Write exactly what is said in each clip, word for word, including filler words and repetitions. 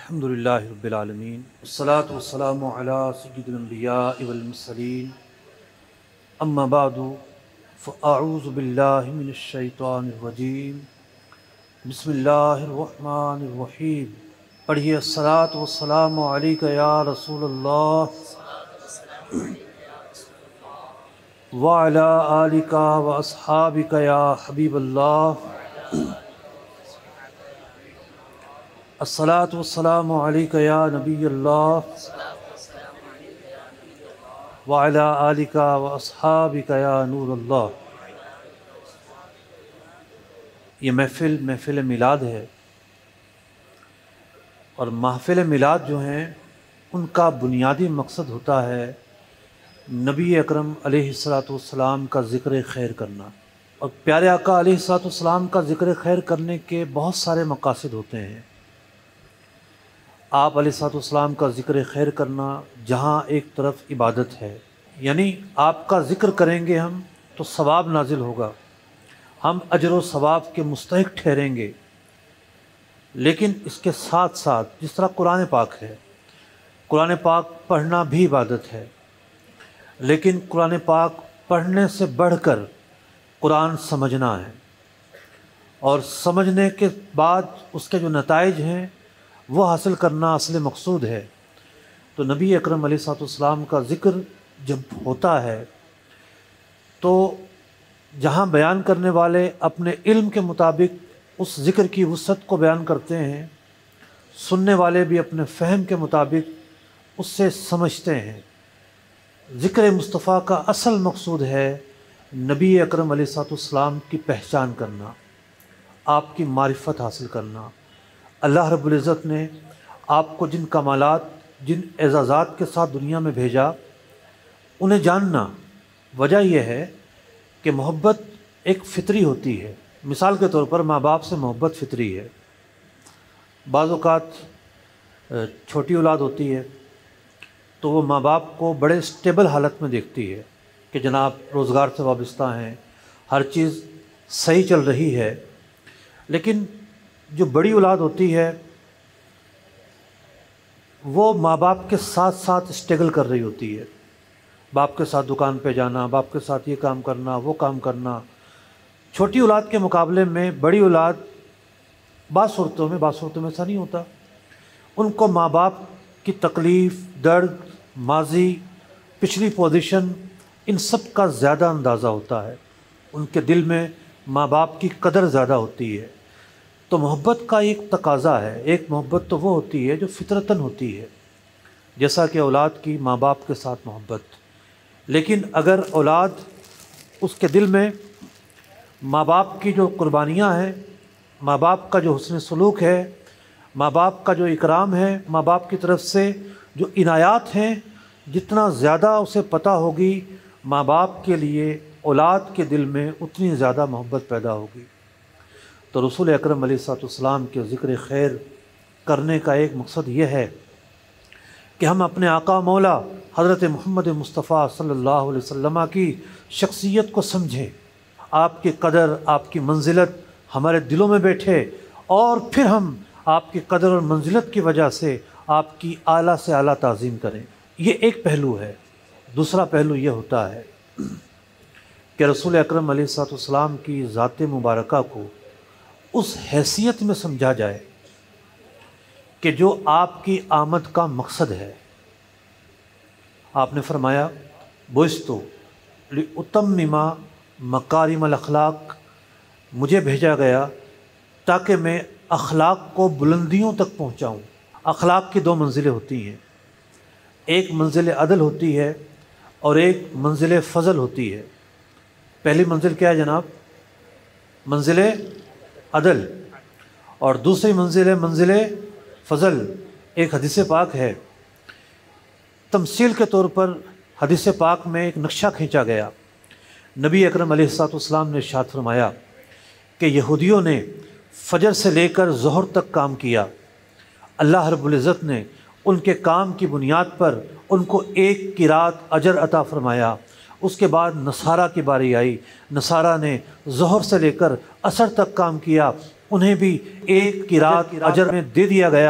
الحمدللہ رب العالمین والصلاة والسلام علی سید الانبیاء والمرسلین اما بعد فاعوذ باللہ من الشیطان الرجیم بسم اللہ الرحمن الرحیم۔ پڑھیے الصلاة والسلام علیک یا رسول اللہ وعلی آلک واصحابک یا حبیب اللہ۔ الصلاة والسلام علیک یا نبی اللہ وعلی آلک واصحابک یا نور اللہ۔ یہ محفل محفل میلاد ہے، اور محفل میلاد جو ہیں ان کا بنیادی مقصد ہوتا ہے نبی اکرم علیہ الصلاۃ والسلام کا ذکر خیر کرنا۔ اور پیارے آقا علیہ الصلاۃ والسلام کا ذکر خیر کرنے کے بہت سارے مقاصد ہوتے ہیں۔ آپ علیہ الصلاۃ والسلام کا ذکر خیر کرنا جہاں ایک طرف عبادت ہے، یعنی آپ کا ذکر کریں گے ہم تو ثواب نازل ہوگا، ہم اجر و ثواب کے مستحق ٹھہریں گے، لیکن اس کے ساتھ ساتھ جس طرح قرآن پاک ہے، قرآن پاک پڑھنا بھی عبادت ہے، لیکن قرآن پاک پڑھنے سے بڑھ کر قرآن سمجھنا ہے، اور سمجھنے کے بعد اس کے جو نتائج ہیں وہ حاصل کرنا اصل مقصود ہے۔ تو نبی اکرم علیہ الصلوۃ والسلام کا ذکر جب ہوتا ہے تو جہاں بیان کرنے والے اپنے علم کے مطابق اس ذکر کی وسعت کو بیان کرتے ہیں، سننے والے بھی اپنے فہم کے مطابق اس سے سمجھتے ہیں۔ ذکر مصطفیٰ کا اصل مقصود ہے نبی اکرم علیہ الصلوۃ والسلام کی پہچان کرنا، آپ کی معرفت حاصل کرنا۔ اللہ رب العزت نے آپ کو جن کمالات، جن اعزازات کے ساتھ دنیا میں بھیجا، انہیں جاننا۔ وجہ یہ ہے کہ محبت ایک فطری ہوتی ہے۔ مثال کے طور پر ماں باپ سے محبت فطری ہے۔ بعض اوقات چھوٹی اولاد ہوتی ہے تو وہ ماں باپ کو بڑے اسٹیبل حالت میں دیکھتی ہے کہ جناب روزگار سے وابستہ ہیں، ہر چیز صحیح چل رہی ہے، لیکن جو بڑی اولاد ہوتی ہے وہ ماں باپ کے ساتھ ساتھ اسٹرگل کر رہی ہوتی ہے، باپ کے ساتھ دکان پہ جانا، باپ کے ساتھ یہ کام کرنا، وہ کام کرنا۔ چھوٹی اولاد کے مقابلے میں بڑی اولاد بعض صورتوں میں بعض صورتوں میں ایسا نہیں ہوتا، ان کو ماں باپ کی تکلیف، درد، ماضی، پچھلی پوزیشن، ان سب کا زیادہ اندازہ ہوتا ہے، ان کے دل میں ماں باپ کی قدر زیادہ ہوتی ہے۔ تو محبت کا ایک تقاضا ہے، ایک محبت تو وہ ہوتی ہے جو فطرتاً ہوتی ہے، جیسا کہ اولاد کی ماں باپ کے ساتھ محبت۔ لیکن اگر اولاد، اس کے دل میں ماں باپ کی جو قربانیاں ہیں، ماں باپ کا جو حسن سلوک ہے، ماں باپ کا جو اکرام ہے، ماں باپ کی طرف سے جو عنایات ہیں، جتنا زیادہ اسے پتہ ہوگی ماں باپ کے لیے، اولاد کے دل میں اتنی زیادہ محبت پیدا ہوگی۔ تو رسول اکرم علیہ الصلوۃ والسلام کے ذکر خیر کرنے کا ایک مقصد یہ ہے کہ ہم اپنے آقا مولا حضرت محمد مصطفیٰ صلی اللہ علیہ وسلم کی شخصیت کو سمجھیں، آپ کی قدر، آپ کی منزلت ہمارے دلوں میں بیٹھے، اور پھر ہم آپ کی قدر اور منزلت کی وجہ سے آپ کی اعلیٰ سے اعلیٰ تعظیم کریں۔ یہ ایک پہلو ہے۔ دوسرا پہلو یہ ہوتا ہے کہ رسول اکرم علیہ الصلوۃ والسلام کی ذات مبارکہ کو اس حیثیت میں سمجھا جائے کہ جو آپ کی آمد کا مقصد ہے۔ آپ نے فرمایا بعثت لأتمم مکارم الاخلاق، مجھے بھیجا گیا تاکہ میں اخلاق کو بلندیوں تک پہنچاؤں۔ اخلاق کی دو منزلیں ہوتی ہیں، ایک منزل عدل ہوتی ہے اور ایک منزل فضل ہوتی ہے۔ پہلی منزل کیا ہے جناب؟ منزل عدل، اور دوسری منزل ہے منزل فضل۔ ایک حدیث پاک ہے، تمثیل کے طور پر حدیث پاک میں ایک نقشہ کھینچا گیا۔ نبی اکرم علیہ الصلوۃ والسلام نے ارشاد فرمایا کہ یہودیوں نے فجر سے لے کر ظہر تک کام کیا، اللہ رب العزت نے ان کے کام کی بنیاد پر ان کو ایک قرات اجر عطا فرمایا۔ اس کے بعد نصارہ کی باری آئی، نصارہ نے ظہر سے لے کر عصر تک کام کیا، انہیں بھی ایک قرات اجر میں دے دیا گیا،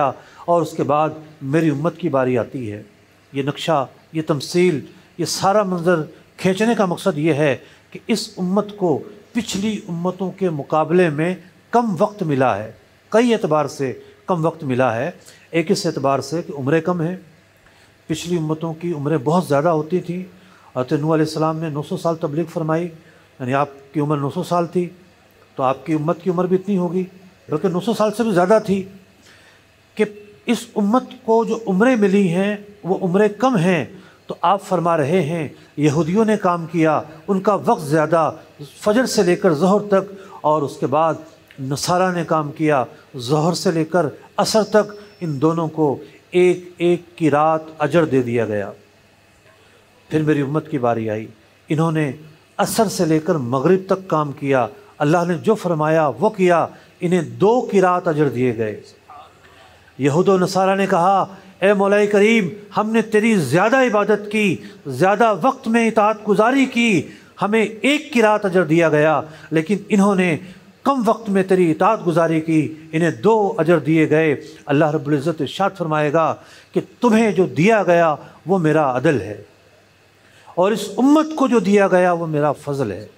اور اس کے بعد میری امت کی باری آتی ہے۔ یہ نقشہ، یہ تمثیل، یہ سارا منظر کھینچنے کا مقصد یہ ہے کہ اس امت کو پچھلی امتوں کے مقابلے میں کم وقت ملا ہے، کئی اعتبار سے کم وقت ملا ہے۔ ایک اس اعتبار سے کہ عمریں کم ہیں، پچھلی امتوں کی عمریں بہت زیادہ ہوتی تھیں۔ حضرت نوح علیہ السلام نے نو سو سال تبلیغ فرمائی، یعنی آپ کی عمر نو سو سال تھی تو آپ کی امت کی عمر بھی اتنی ہوگی، بلکہ نو سو سال سے بھی زیادہ تھی۔ کہ اس امت کو جو عمریں ملی ہیں وہ عمریں کم ہیں، تو آپ فرما رہے ہیں یہودیوں نے کام کیا، ان کا وقت زیادہ، فجر سے لے کر ظہر تک، اور اس کے بعد نصارہ نے کام کیا ظہر سے لے کر عصر تک۔ ان دونوں کو ایک ایک کی رات اجر دے دیا گیا۔ پھر میری امت کی باری آئی، انہوں نے عصر سے لے کر مغرب تک کام کیا، اللہ نے جو فرمایا وہ کیا، انہیں دو کی رات اجر دیے گئے۔ یہود و نصارہ نے کہا اے مولا کریم، ہم نے تیری زیادہ عبادت کی، زیادہ وقت میں اطاعت گزاری کی، ہمیں ایک کی رات اجر دیا گیا، لیکن انہوں نے کم وقت میں تیری اطاعت گزاری کی، انہیں دو اجر دیے گئے۔ اللہ رب العزت ارشاد فرمائے گا کہ تمہیں جو دیا گیا وہ میرا عدل ہے، اور اس امت کو جو دیا گیا وہ میرا فضل ہے۔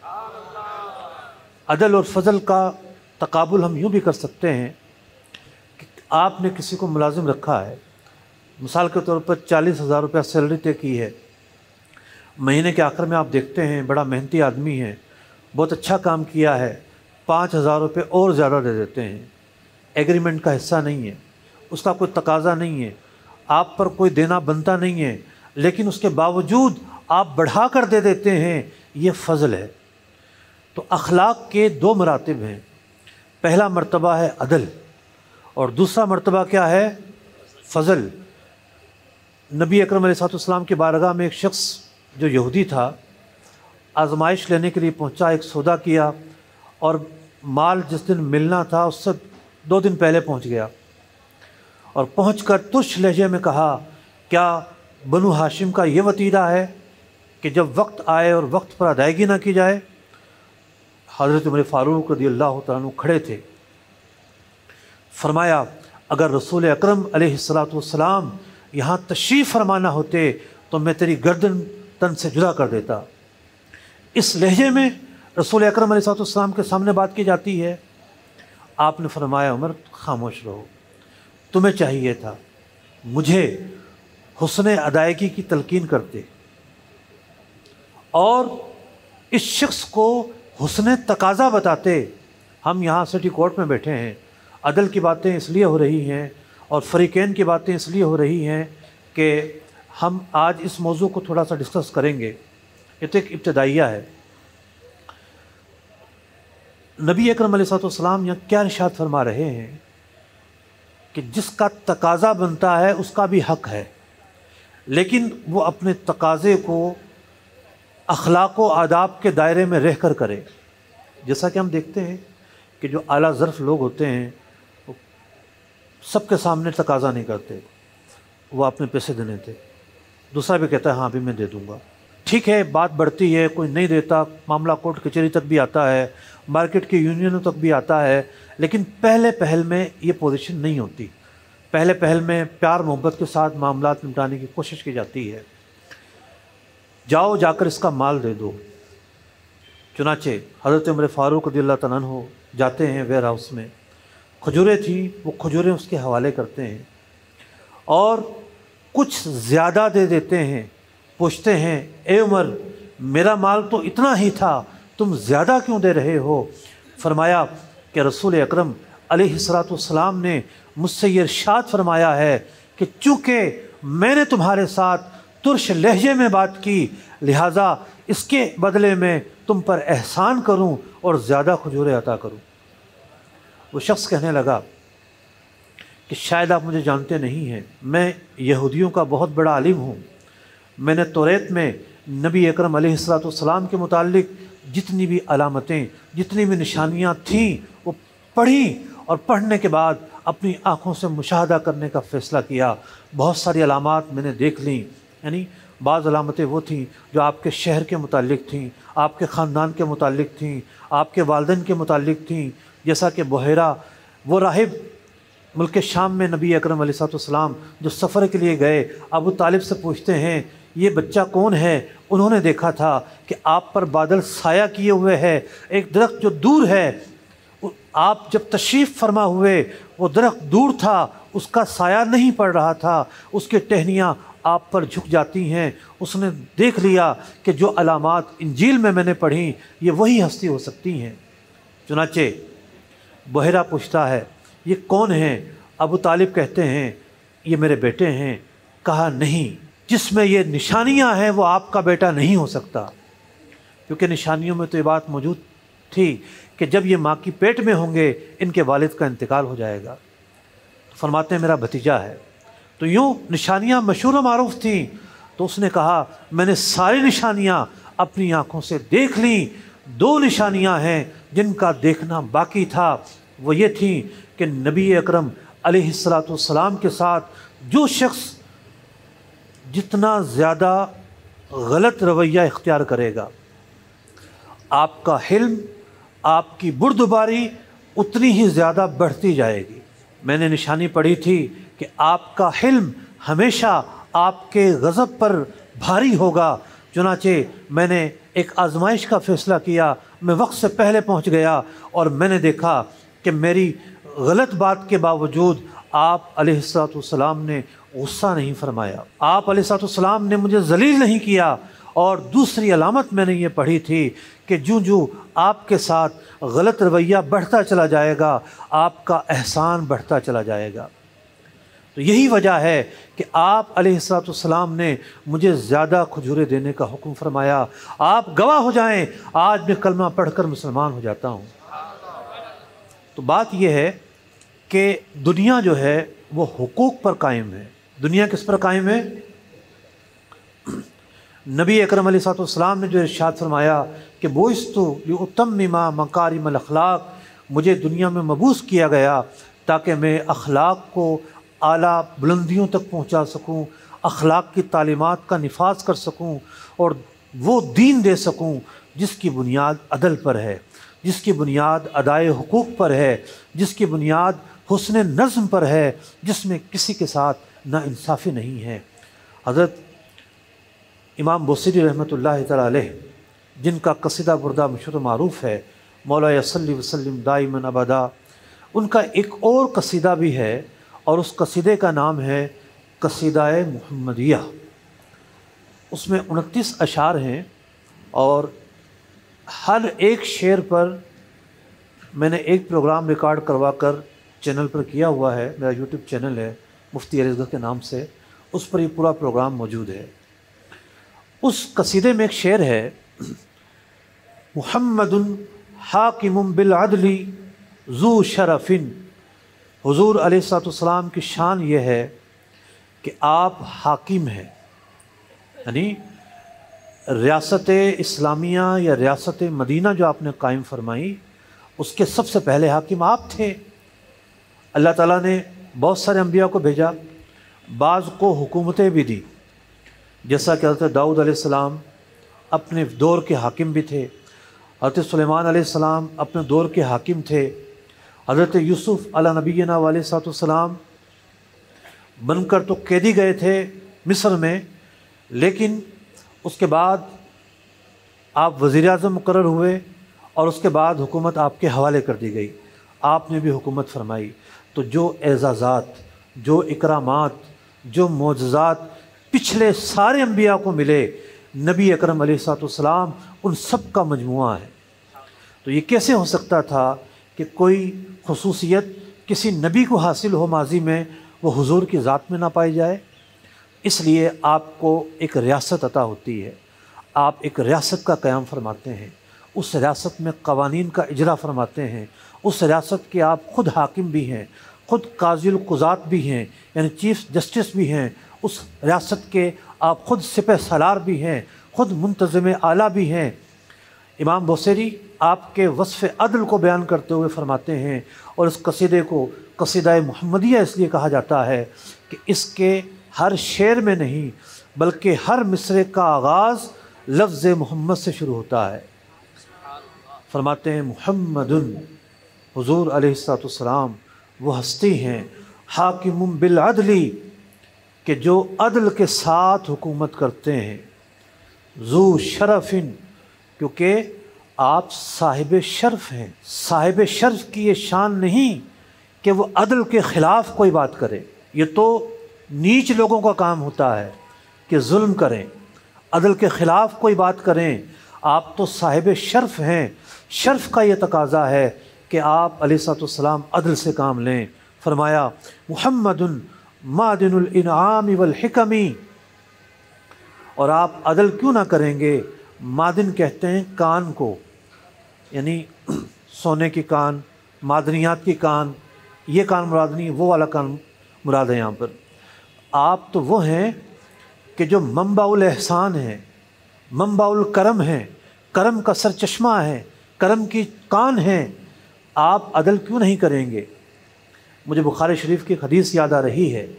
عدل اور فضل کا تقابل ہم یوں بھی کر سکتے ہیں کہ آپ نے کسی کو ملازم رکھا ہے، مثال کے طور پر چالیس ہزار روپیہ سیلری طے کی ہے، مہینے کے آخر میں آپ دیکھتے ہیں بڑا محنتی آدمی ہے، بہت اچھا کام کیا ہے، پانچ ہزار روپے اور زیادہ دے دیتے ہیں۔ ایگریمنٹ کا حصہ نہیں ہے، اس کا کوئی تقاضا نہیں ہے، آپ پر کوئی دینا بنتا نہیں ہے، لیکن اس کے باوجود آپ بڑھا کر دے دیتے ہیں، یہ فضل ہے۔ تو اخلاق کے دو مراتب ہیں، پہلا مرتبہ ہے عدل، اور دوسرا مرتبہ کیا ہے؟ فضل۔ نبی اکرم علیہ الصلوۃ والسلام کی بارگاہ میں ایک شخص جو یہودی تھا، آزمائش لینے کے لیے پہنچا، ایک سودا کیا، اور مال جس دن ملنا تھا اس سے دو دن پہلے پہنچ گیا، اور پہنچ کر تش لہجے میں کہا کیا بنو ہاشم کا یہ وتیرہ ہے کہ جب وقت آئے اور وقت پر ادائیگی نہ کی جائے؟ حضرت عمر فاروق رضی اللہ تعالیٰ عنہ کھڑے تھے، فرمایا اگر رسول اکرم علیہ الصلوۃ والسلام یہاں تشریف فرمانا ہوتے تو میں تیری گردن تن سے جدا کر دیتا۔ اس لہجے میں رسول اکرم علیہ الصلوۃ والسلام کے سامنے بات کی جاتی ہے۔ آپ نے فرمایا عمر خاموش رہو، تمہیں چاہیے تھا مجھے حسن ادائیگی کی تلقین کرتے اور اس شخص کو حسن تقاضا بتاتے۔ ہم یہاں سٹی کورٹ میں بیٹھے ہیں، عدل کی باتیں اس لیے ہو رہی ہیں اور فریقین کی باتیں اس لیے ہو رہی ہیں کہ ہم آج اس موضوع کو تھوڑا سا ڈسکس کریں گے۔ یہ تو ایک ابتدائیہ ہے۔ نبی اکرم علیہ الصلوۃ والسلام یہاں کیا ارشاد فرما رہے ہیں کہ جس کا تقاضا بنتا ہے اس کا بھی حق ہے، لیکن وہ اپنے تقاضے کو اخلاق و آداب کے دائرے میں رہ کر کرے۔ جیسا کہ ہم دیکھتے ہیں کہ جو اعلیٰ ظرف لوگ ہوتے ہیں وہ سب کے سامنے تقاضا نہیں کرتے، وہ اپنے پیسے دینے تھے، دوسرا بھی کہتا ہے ہاں بھی میں دے دوں گا، ٹھیک ہے، بات بڑھتی ہے، کوئی نہیں دیتا، معاملہ کورٹ کچہری تک بھی آتا ہے، مارکیٹ کی یونینوں تک بھی آتا ہے، لیکن پہلے پہل میں یہ پوزیشن نہیں ہوتی۔ پہلے پہل میں پیار محبت کے ساتھ معاملات نمٹانے کی کوشش کی جاتی ہے، جاؤ جا کر اس کا مال دے دو۔ چنانچہ حضرت عمر فاروق رضی اللہ تعالیٰ عنہ جاتے ہیں ویئر ہاؤس میں، کھجوریں تھیں، وہ کھجوریں اس کے حوالے کرتے ہیں اور کچھ زیادہ دے دیتے ہیں، پوچھتے ہیں اے عمر میرا مال تو اتنا ہی تھا، تم زیادہ کیوں دے رہے ہو؟ فرمایا کہ رسول اکرم علیہ الصلوۃ والسلام نے مجھ سے یہ ارشاد فرمایا ہے کہ چونکہ میں نے تمہارے ساتھ ترش لہجے میں بات کی، لہٰذا اس کے بدلے میں تم پر احسان کروں اور زیادہ کھجوریں عطا کروں۔ وہ شخص کہنے لگا کہ شاید آپ مجھے جانتے نہیں ہیں، میں یہودیوں کا بہت بڑا عالم ہوں، میں نے توریت میں نبی اکرم علیہ الصلوۃ والسلام کے متعلق جتنی بھی علامتیں، جتنی بھی نشانیاں تھیں وہ پڑھیں، اور پڑھنے کے بعد اپنی آنکھوں سے مشاہدہ کرنے کا فیصلہ کیا۔ بہت ساری علامات میں نے دیکھ لیں، یعنی بعض علامتیں وہ تھیں جو آپ کے شہر کے متعلق تھیں، آپ کے خاندان کے متعلق تھیں، آپ کے والدین کے متعلق تھیں، جیسا کہ بحیرہ وہ راہب मुल्क शाम में नबी अकरम अलैहिस्सलाम जो सफ़र के लिए गए, अबू तालिब से पूछते हैं ये बच्चा कौन है। उन्होंने देखा था कि आप पर बादल साया किए हुए है, एक दरख्त जो दूर है, आप जब तशरीफ़ फरमा हुए वो दरख्त दूर था, उसका साया नहीं पड़ रहा था, उसकी टहनियाँ आप पर झुक जाती हैं। उसने देख लिया कि जो अलामात इंजील में मैंने पढ़ी ये वही हस्ती हो सकती हैं। चुनाचे बहरा पूछता है ये कौन है। अबू तालिब कहते हैं ये मेरे बेटे हैं। कहा नहीं, जिसमें ये निशानियां हैं वो आपका बेटा नहीं हो सकता, क्योंकि निशानियों में तो ये बात मौजूद थी कि जब ये माँ की पेट में होंगे इनके वालिद का इंतकाल हो जाएगा। तो फरमाते हैं मेरा भतीजा है। तो यूँ निशानियाँ मशहूर व मारूफ थीं। तो उसने कहा मैंने सारी निशानियाँ अपनी आँखों से देख ली, दो निशानियाँ हैं जिनका देखना बाकी था। वो ये थी कि नबी अकरम अलैहिस्सलातु वस्सलाम के साथ जो शख्स जितना ज़्यादा गलत रवैया इख्तियार करेगा, आपका हिल्म, आपकी बुर्दबारी उतनी ही ज़्यादा बढ़ती जाएगी। मैंने निशानी पढ़ी थी कि आपका हिल्म हमेशा आपके गज़ब पर भारी होगा। चुनाचे मैंने एक आजमाइश का फ़ैसला किया, मैं वक्त से पहले पहुंच गया और मैंने देखा कि मेरी गलत बात के बावजूद आप अलैहिस्सलाम ने गुस्सा नहीं फरमाया, आप अलैहिस्सलाम ने मुझे जलील नहीं किया। और दूसरी अलामत मैंने ये पढ़ी थी कि जो जो आपके साथ गलत रवैया बढ़ता चला जाएगा, आपका एहसान बढ़ता चला जाएगा। तो यही वजह है कि आप अलैहिस्सलाम ने मुझे ज़्यादा खजूरें देने का हुक्म फरमाया। आप गवाह हो जाएं, आज मैं कलमा पढ़कर मुसलमान हो जाता हूँ। तो बात यह है कि दुनिया जो है वो हुकूक पर कायम है। दुनिया किस पर कायम है? नबी अकरम अलैहिस्सलाम ने जो इरशाद फरमाया कि बोइस्तु लिउतम्मिमा मकारिमल अखलाक, मुझे दुनिया में मबूस किया गया ताकि मैं अखलाक को आला बुलंदियों तक पहुंचा सकूं, अखलाक की तालीमात का निफाज कर सकूं और वो दीन दे सकूं जिसकी बुनियाद अदल पर है, जिसकी बुनियाद अदाए हुकूक पर है, जिसकी बुनियाद हुस्न नज़्म पर है, जिसमें किसी के साथ नाइंसाफ़ी नहीं है। हज़रत इमाम बुसीरी रहमतुल्लाह तआला अलैह, जिनका कसीदा बुर्दा मशहूर मारूफ़ है, मौला सल्ली वसल्लिम दाइमन अबदा, उनका एक और कसीदा भी है और उस कसीदे का नाम है कसीदाए मुहम्मदिया। उसमें उनतीस अशार हैं और हर एक शेर पर मैंने एक प्रोग्राम रिकॉर्ड करवा कर चैनल पर किया हुआ है। मेरा यूट्यूब चैनल है मुफ्ती अली असगर के नाम से, उस पर ये पूरा प्रोग्राम मौजूद है। उस कसीदे में एक शेर है, मुहम्मदुन हाकिमुम बिल अदली ज़ू शरफ़िन। हुज़ूर अलैहिस्सलाम की शान ये है कि आप हाकिम हैं, यानी रियासत इस्लामिया या रियासत मदीना जो आपने कायम फरमाई उसके सबसे पहले हाकिम आप थे। अल्लाह ताला ने बहुत सारे अंबिया को भेजा, बाज़ को हुकूमतें भी दी, जैसा कि हज़रत दाऊद अलैहिस्सलाम अपने दौर के हाकिम भी थे, हज़रत सुलेमान अलैहिस्सलाम अपने दौर के हाकिम थे, हज़रत यूसुफ़ अला नबीना अलैहिस्सलाम बनकर तो कैदी गए थे मिस्र में, लेकिन उसके बाद आप वज़ीर आज़म मुकर्रर हुए और उसके बाद हुकूमत आपके हवाले कर दी गई, आपने भी हुकूमत फरमाई। तो जो एज़ाज़ात, जो इकरामात, जो मोजज़ात पिछले सारे अंबिया को मिले, नबी अकरम अलैहिस्सलाम उन सब का मजमुआ है। तो ये कैसे हो सकता था कि कोई खुसूसियत किसी नबी को हासिल हो माजी में, वो हुजूर की ज़ात में ना पाई जाए? इसलिए आपको एक रियासत अता होती है, आप एक रियासत का क़याम फरमाते हैं, उस रियासत में क़वानीन का इजरा फरमाते हैं, उस रियासत के आप ख़ुद हाकिम भी हैं, ख़ुद काज़िल क़ुज़ात भी हैं, यानी चीफ़ जस्टिस भी हैं, उस रियासत के आप ख़ुद सिपह सलार भी हैं, ख़ुद मुंतज़िम आला भी हैं। इमाम बुसीरी आपके वस्फ़ अदल को बयान करते हुए फरमाते हैं, और इस कसीदे को कसीदा मुहम्मदिया इसलिए कहा जाता है कि इसके हर शेर में नहीं बल्कि हर मिसरे का आगाज़ लफ्ज़ मोहम्मद से शुरू होता है। फरमाते हैं मुहम्मदुन, हुज़ूर अलैहिस्सलाम वो हस्ती हैं حاکم بالعدلی کہ جو عدل کے ساتھ حکومت کرتے ہیں، ذو شرف کیونکہ آپ صاحب شرف ہیں۔ صاحب شرف کی یہ شان نہیں کہ وہ عدل کے خلاف کوئی بات کرے، یہ تو نیچ لوگوں کا کام ہوتا ہے کہ ظلم کریں، عدل کے خلاف کوئی بات کریں۔ آپ تو صاحب شرف ہیں، شرف کا یہ تقاضا ہے کہ آپ علیہ الصلوۃ والسلام عدل سے کام لیں۔ فرمایا محمد معدن الانعام والحکم، اور آپ عدل کیوں نہ کریں گے؟ معدن کہتے ہیں کان کو، یعنی سونے کی کان، معدنیات کی کان، یہ کان مراد نہیں، وہ والا کان مراد ہے یہاں پر۔ آپ تو وہ ہیں کہ جو منبع الاحسان ہیں، منبع الکرم ہیں، کرم کا سر چشمہ ہے، کرم کی کان ہیں، آپ عدل کیوں نہیں کریں گے؟ مجھے بخاری شریف کی ایک حدیث یاد آ رہی ہے،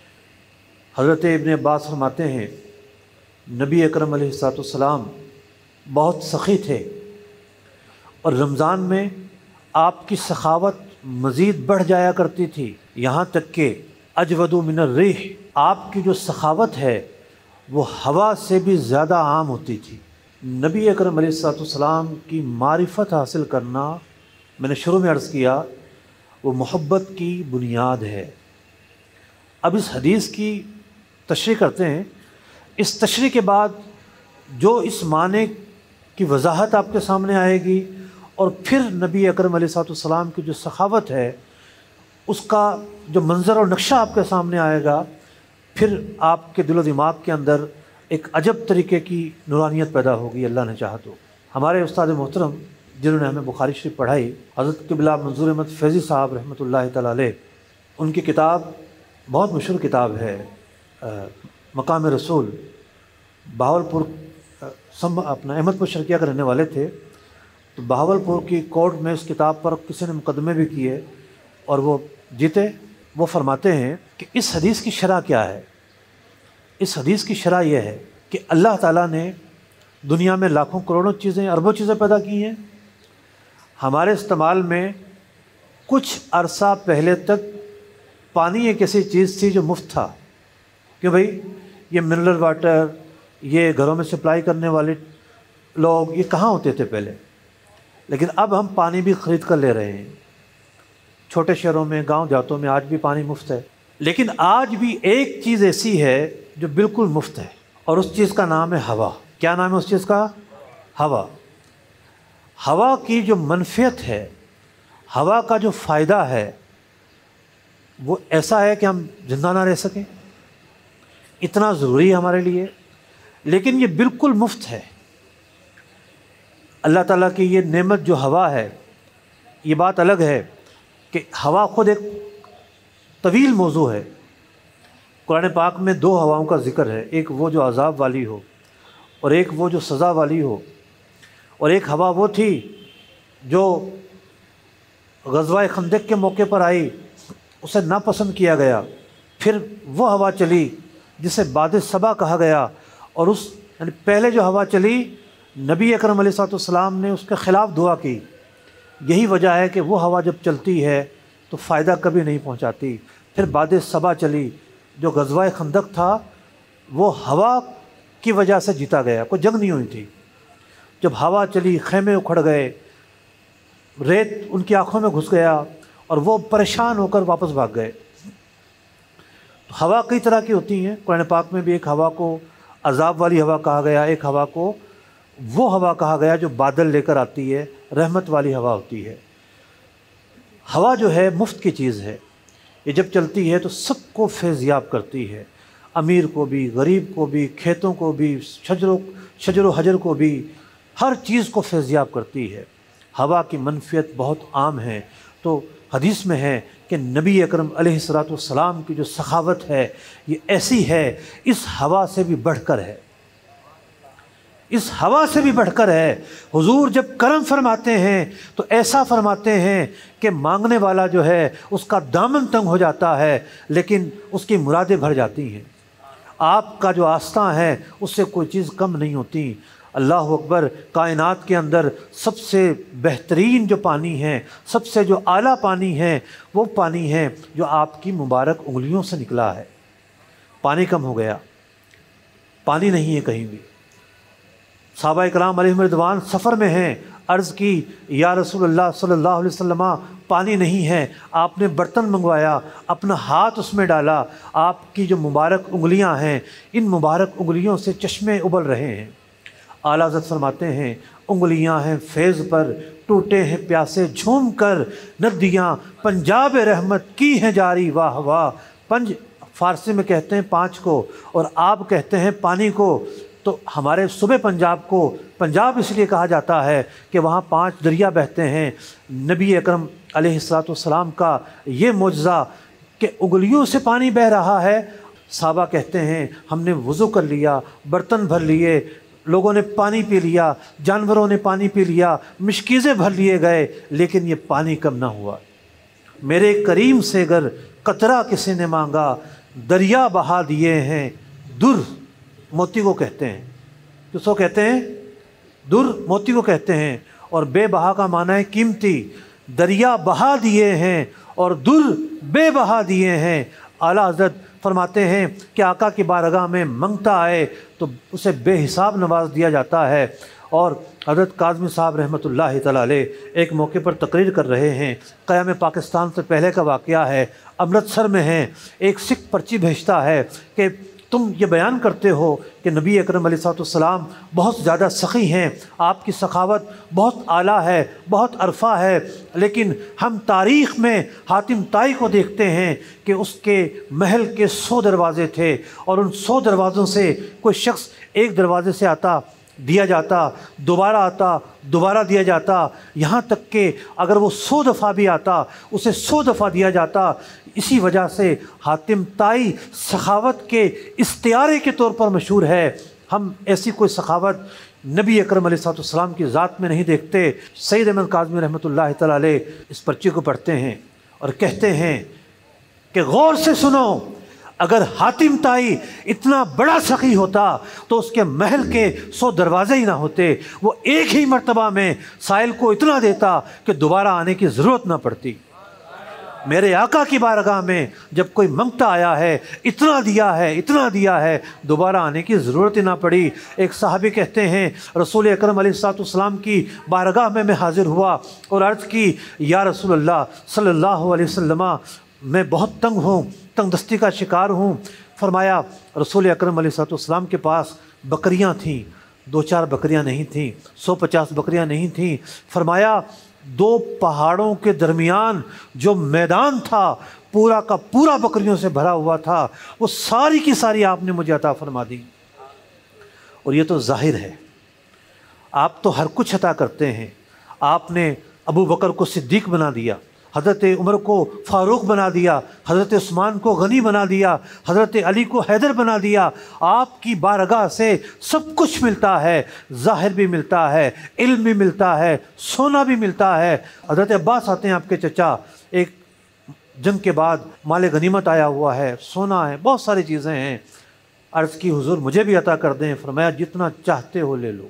حضرت ابن عباس فرماتے ہیں نبی اکرم علیہ الصلوۃ والسلام بہت سخی تھے، اور رمضان میں آپ کی سخاوت مزید بڑھ جایا کرتی تھی، یہاں تک کہ اجود من الریح، آپ کی جو سخاوت ہے وہ ہوا سے بھی زیادہ عام ہوتی تھی۔ نبی اکرم علیہ الصلوۃ والسلام کی معرفت حاصل کرنا، میں نے شروع میں عرض کیا، وہ محبت کی بنیاد ہے۔ اب اس حدیث کی تشریح کرتے ہیں۔ اس تشریح کے بعد جو اس معنی کی وضاحت آپ کے سامنے آئے گی، اور پھر نبی اکرم علیہ الصلوۃ والسلام کی جو سخاوت ہے اس کا جو منظر اور نقشہ آپ کے سامنے آئے گا، پھر آپ کے دل و دماغ کے اندر ایک عجب طریقے کی نورانیت پیدا ہوگی، اللہ نے چاہا تو۔ ہمارے استاد محترم جنہوں نے ہمیں بخاری شریف پڑھائی، حضرت قبلہ منظور احمد فیضی صاحب رحمۃ اللہ تعالیٰ علیہ، ان کی کتاب بہت مشہور کتاب ہے مقام رسول، بہاولپور سم اپنا احمد پور شرقیہ کا رہنے والے تھے، تو بہاولپور کی کورٹ میں اس کتاب پر کسی نے مقدمے بھی کیے اور وہ جیتے۔ وہ فرماتے ہیں کہ اس حدیث کی شرح کیا ہے؟ اس حدیث کی شرح یہ ہے کہ اللہ تعالیٰ نے دنیا میں لاکھوں کروڑوں چیزیں، اربوں چیزیں پیدا کی ہیں، ہمارے استعمال میں کچھ عرصہ پہلے تک پانی ایک ایسی چیز تھی جو مفت تھا، کہ بھئی یہ منرل واٹر، یہ گھروں میں سپلائی کرنے والے لوگ یہ کہاں ہوتے تھے پہلے، لیکن اب ہم پانی بھی خرید کر لے رہے ہیں۔ چھوٹے شہروں میں، گاؤں دیہاتوں میں آج بھی پانی مفت ہے، لیکن آج بھی ایک چیز ایسی ہے جو بالکل مفت ہے، اور اس چیز کا نام ہے ہوا۔ کیا نام ہے اس چیز کا؟ ہوا۔ ہوا کی جو منفعت ہے، ہوا کا جو فائدہ ہے، وہ ایسا ہے کہ ہم زندہ نہ رہ سکیں، اتنا ضروری ہے ہمارے لیے، لیکن یہ بالکل مفت ہے۔ اللہ تعالیٰ کی یہ نعمت جو ہوا ہے، یہ بات الگ ہے کہ ہوا خود ایک طویل موضوع ہے۔ قرآن پاک میں دو ہواؤں کا ذکر ہے، ایک وہ جو عذاب والی ہو اور ایک وہ جو سزا والی ہو، اور ایک ہوا وہ تھی جو غزوہ خندق کے موقع پر آئی، اسے ناپسند کیا گیا، پھر وہ ہوا چلی جسے باد صبا کہا گیا، اور اس یعنی پہلے جو ہوا چلی نبی اکرم علیہ الصلوۃ والسلام نے اس کے خلاف دعا کی۔ یہی وجہ ہے کہ وہ ہوا جب چلتی ہے تو فائدہ کبھی نہیں پہنچاتی۔ پھر باد صبا چلی، جو غزوہ خندق تھا وہ ہوا کی وجہ سے جیتا گیا، کوئی جنگ نہیں ہوئی تھی۔ جب ہوا چلی، خیمے اکھڑ گئے، ریت ان کی آنکھوں میں گھس گیا، اور وہ پریشان ہو کر واپس بھاگ گئے۔ ہوا کئی طرح کی ہوتی ہیں، قرآن پاک میں بھی ایک ہوا کو عذاب والی ہوا کہا گیا، ایک ہوا کو وہ ہوا کہا گیا جو بادل لے کر آتی ہے، رحمت والی ہوا ہوتی ہے۔ ہوا جو ہے مفت کی چیز ہے، یہ جب چلتی ہے تو سب کو فیضیاب کرتی ہے، امیر کو بھی، غریب کو بھی، کھیتوں کو بھی، شجر شجر و حجر کو بھی، ہر چیز کو فیضیاب کرتی ہے۔ ہوا کی منفعت بہت عام ہے۔ تو حدیث میں ہے کہ نبی اکرم علیہ الصلوۃ والسلام کی جو سخاوت ہے یہ ایسی ہے، اس ہوا سے بھی بڑھ کر ہے، اس ہوا سے بھی بڑھ کر ہے۔ حضور جب کرم فرماتے ہیں تو ایسا فرماتے ہیں کہ مانگنے والا جو ہے اس کا دامن تنگ ہو جاتا ہے، لیکن اس کی مرادیں بھر جاتی ہیں۔ آپ کا جو آستاں ہے اس سے کوئی چیز کم نہیں ہوتی۔ اللہ اکبر، کائنات کے اندر سب سے بہترین جو پانی ہے، سب سے جو اعلیٰ پانی ہے، وہ پانی ہے جو آپ کی مبارک انگلیوں سے نکلا ہے۔ پانی کم ہو گیا، پانی نہیں ہے کہیں بھی۔ صحابہ کرام علیہم رضوان سفر میں ہیں، عرض کی یا رسول اللہ صلی اللہ علیہ وسلم پانی نہیں ہے۔ آپ نے برتن منگوایا، اپنا ہاتھ اس میں ڈالا، آپ کی جو مبارک انگلیاں ہیں، ان مبارک انگلیوں سے چشمے ابل رہے ہیں۔ اعلیٰ حضرت فرماتے ہیں انگلیاں ہیں فیض پر، ٹوٹے ہیں پیاسے جھوم کر، ندیاں پنجاب رحمت کی ہیں جاری واہ واہ۔ پنج فارسی میں کہتے ہیں پانچ کو، اور آپ کہتے ہیں پانی کو۔ تو ہمارے صوبے پنجاب کو پنجاب اس لیے کہا جاتا ہے کہ وہاں پانچ دریا بہتے ہیں۔ نبی اکرم علیہ الصلوۃ والسلام کا یہ معجزہ کہ انگلیوں سے پانی بہہ رہا ہے۔ صحابہ کہتے ہیں ہم نے وضو کر لیا، برتن بھر لیے، لوگوں نے پانی پی لیا، جانوروں نے پانی پی لیا، مشکیزیں بھر لیے گئے، لیکن یہ پانی کم نہ ہوا۔ میرے کریم سے گر قطرہ کسی نے مانگا، دریا بہا دیے ہیں در، موتی کو کہتے ہیں۔ کس کو کہتے ہیں؟ در، موتی کو کہتے ہیں۔ اور بے بہا کا معنی ہے قیمتی۔ دریا بہا دیے ہیں اور در بے بہا دیے ہیں۔ اعلیٰ حضرت فرماتے ہیں کہ آقا کی بارگاہ میں منگتا آئے تو اسے بے حساب نواز دیا جاتا ہے۔ اور حضرت کاظمی صاحب رحمۃ اللہ تعالیٰ علیہ ایک موقع پر تقریر کر رہے ہیں، قیام پاکستان سے پہلے کا واقعہ ہے، امرتسر میں ہیں، ایک سکھ پرچی بھیجتا ہے کہ تم یہ بیان کرتے ہو کہ نبی اکرم علیہ الصلوۃ والسلام بہت زیادہ سخی ہیں، آپ کی سخاوت بہت اعلیٰ ہے، بہت عرفہ ہے، لیکن ہم تاریخ میں حاتم طائی کو دیکھتے ہیں کہ اس کے محل کے سو دروازے تھے، اور ان سو دروازوں سے کوئی شخص ایک دروازے سے آتا، دیا جاتا، دوبارہ آتا، دوبارہ دیا جاتا، یہاں تک کہ اگر وہ سو دفعہ بھی آتا اسے سو دفعہ دیا جاتا۔ اسی وجہ سے حاتم طائی سخاوت کے استعارے کے طور پر مشہور ہے۔ ہم ایسی کوئی سخاوت نبی اکرم علیہ الصلوۃ والسلام کی ذات میں نہیں دیکھتے۔ سید احمد کاظمی رحمۃ اللہ تعالیٰ علیہ اس پرچی کو پڑھتے ہیں اور کہتے ہیں کہ غور سے سنو، اگر حاتم طائی اتنا بڑا سخی ہوتا تو اس کے محل کے سو دروازے ہی نہ ہوتے، وہ ایک ہی مرتبہ میں سائل کو اتنا دیتا کہ دوبارہ آنے کی ضرورت نہ پڑتی۔ میرے آقا کی بارگاہ میں جب کوئی منگتا آیا ہے، اتنا دیا ہے، اتنا دیا ہے، دوبارہ آنے کی ضرورت ہی نہ پڑی۔ ایک صحابی کہتے ہیں رسول اکرم علیہ الصلوۃ والسلام کی بارگاہ میں میں حاضر ہوا اور عرض کی یا رسول اللہ صلی اللہ علیہ وسلم میں بہت تنگ ہوں، تنگ دستی کا شکار ہوں۔ فرمایا رسول اکرم علیہ الصلوۃ والسلام کے پاس بکریاں تھیں، دو چار بکریاں نہیں تھیں، سو پچاس بکریاں نہیں تھیں۔ فرمایا دو پہاڑوں کے درمیان جو میدان تھا پورا کا پورا بکریوں سے بھرا ہوا تھا، وہ ساری کی ساری آپ نے مجھے عطا فرما دی۔ اور یہ تو ظاہر ہے، آپ تو ہر کچھ عطا کرتے ہیں۔ آپ نے ابو بکر کو صدیق بنا دیا، حضرت عمر کو فاروق بنا دیا، حضرت عثمان کو غنی بنا دیا، حضرت علی کو حیدر بنا دیا۔ آپ کی بارگاہ سے سب کچھ ملتا ہے، ظاہر بھی ملتا ہے، علم بھی ملتا ہے، سونا بھی ملتا ہے۔ حضرت عباس آتے ہیں آپ کے چچا، ایک جنگ کے بعد مال غنیمت آیا ہوا ہے، سونا ہے، بہت ساری چیزیں ہیں۔ عرض کی حضور مجھے بھی عطا کر دیں۔ فرمایا جتنا چاہتے ہو لے لو۔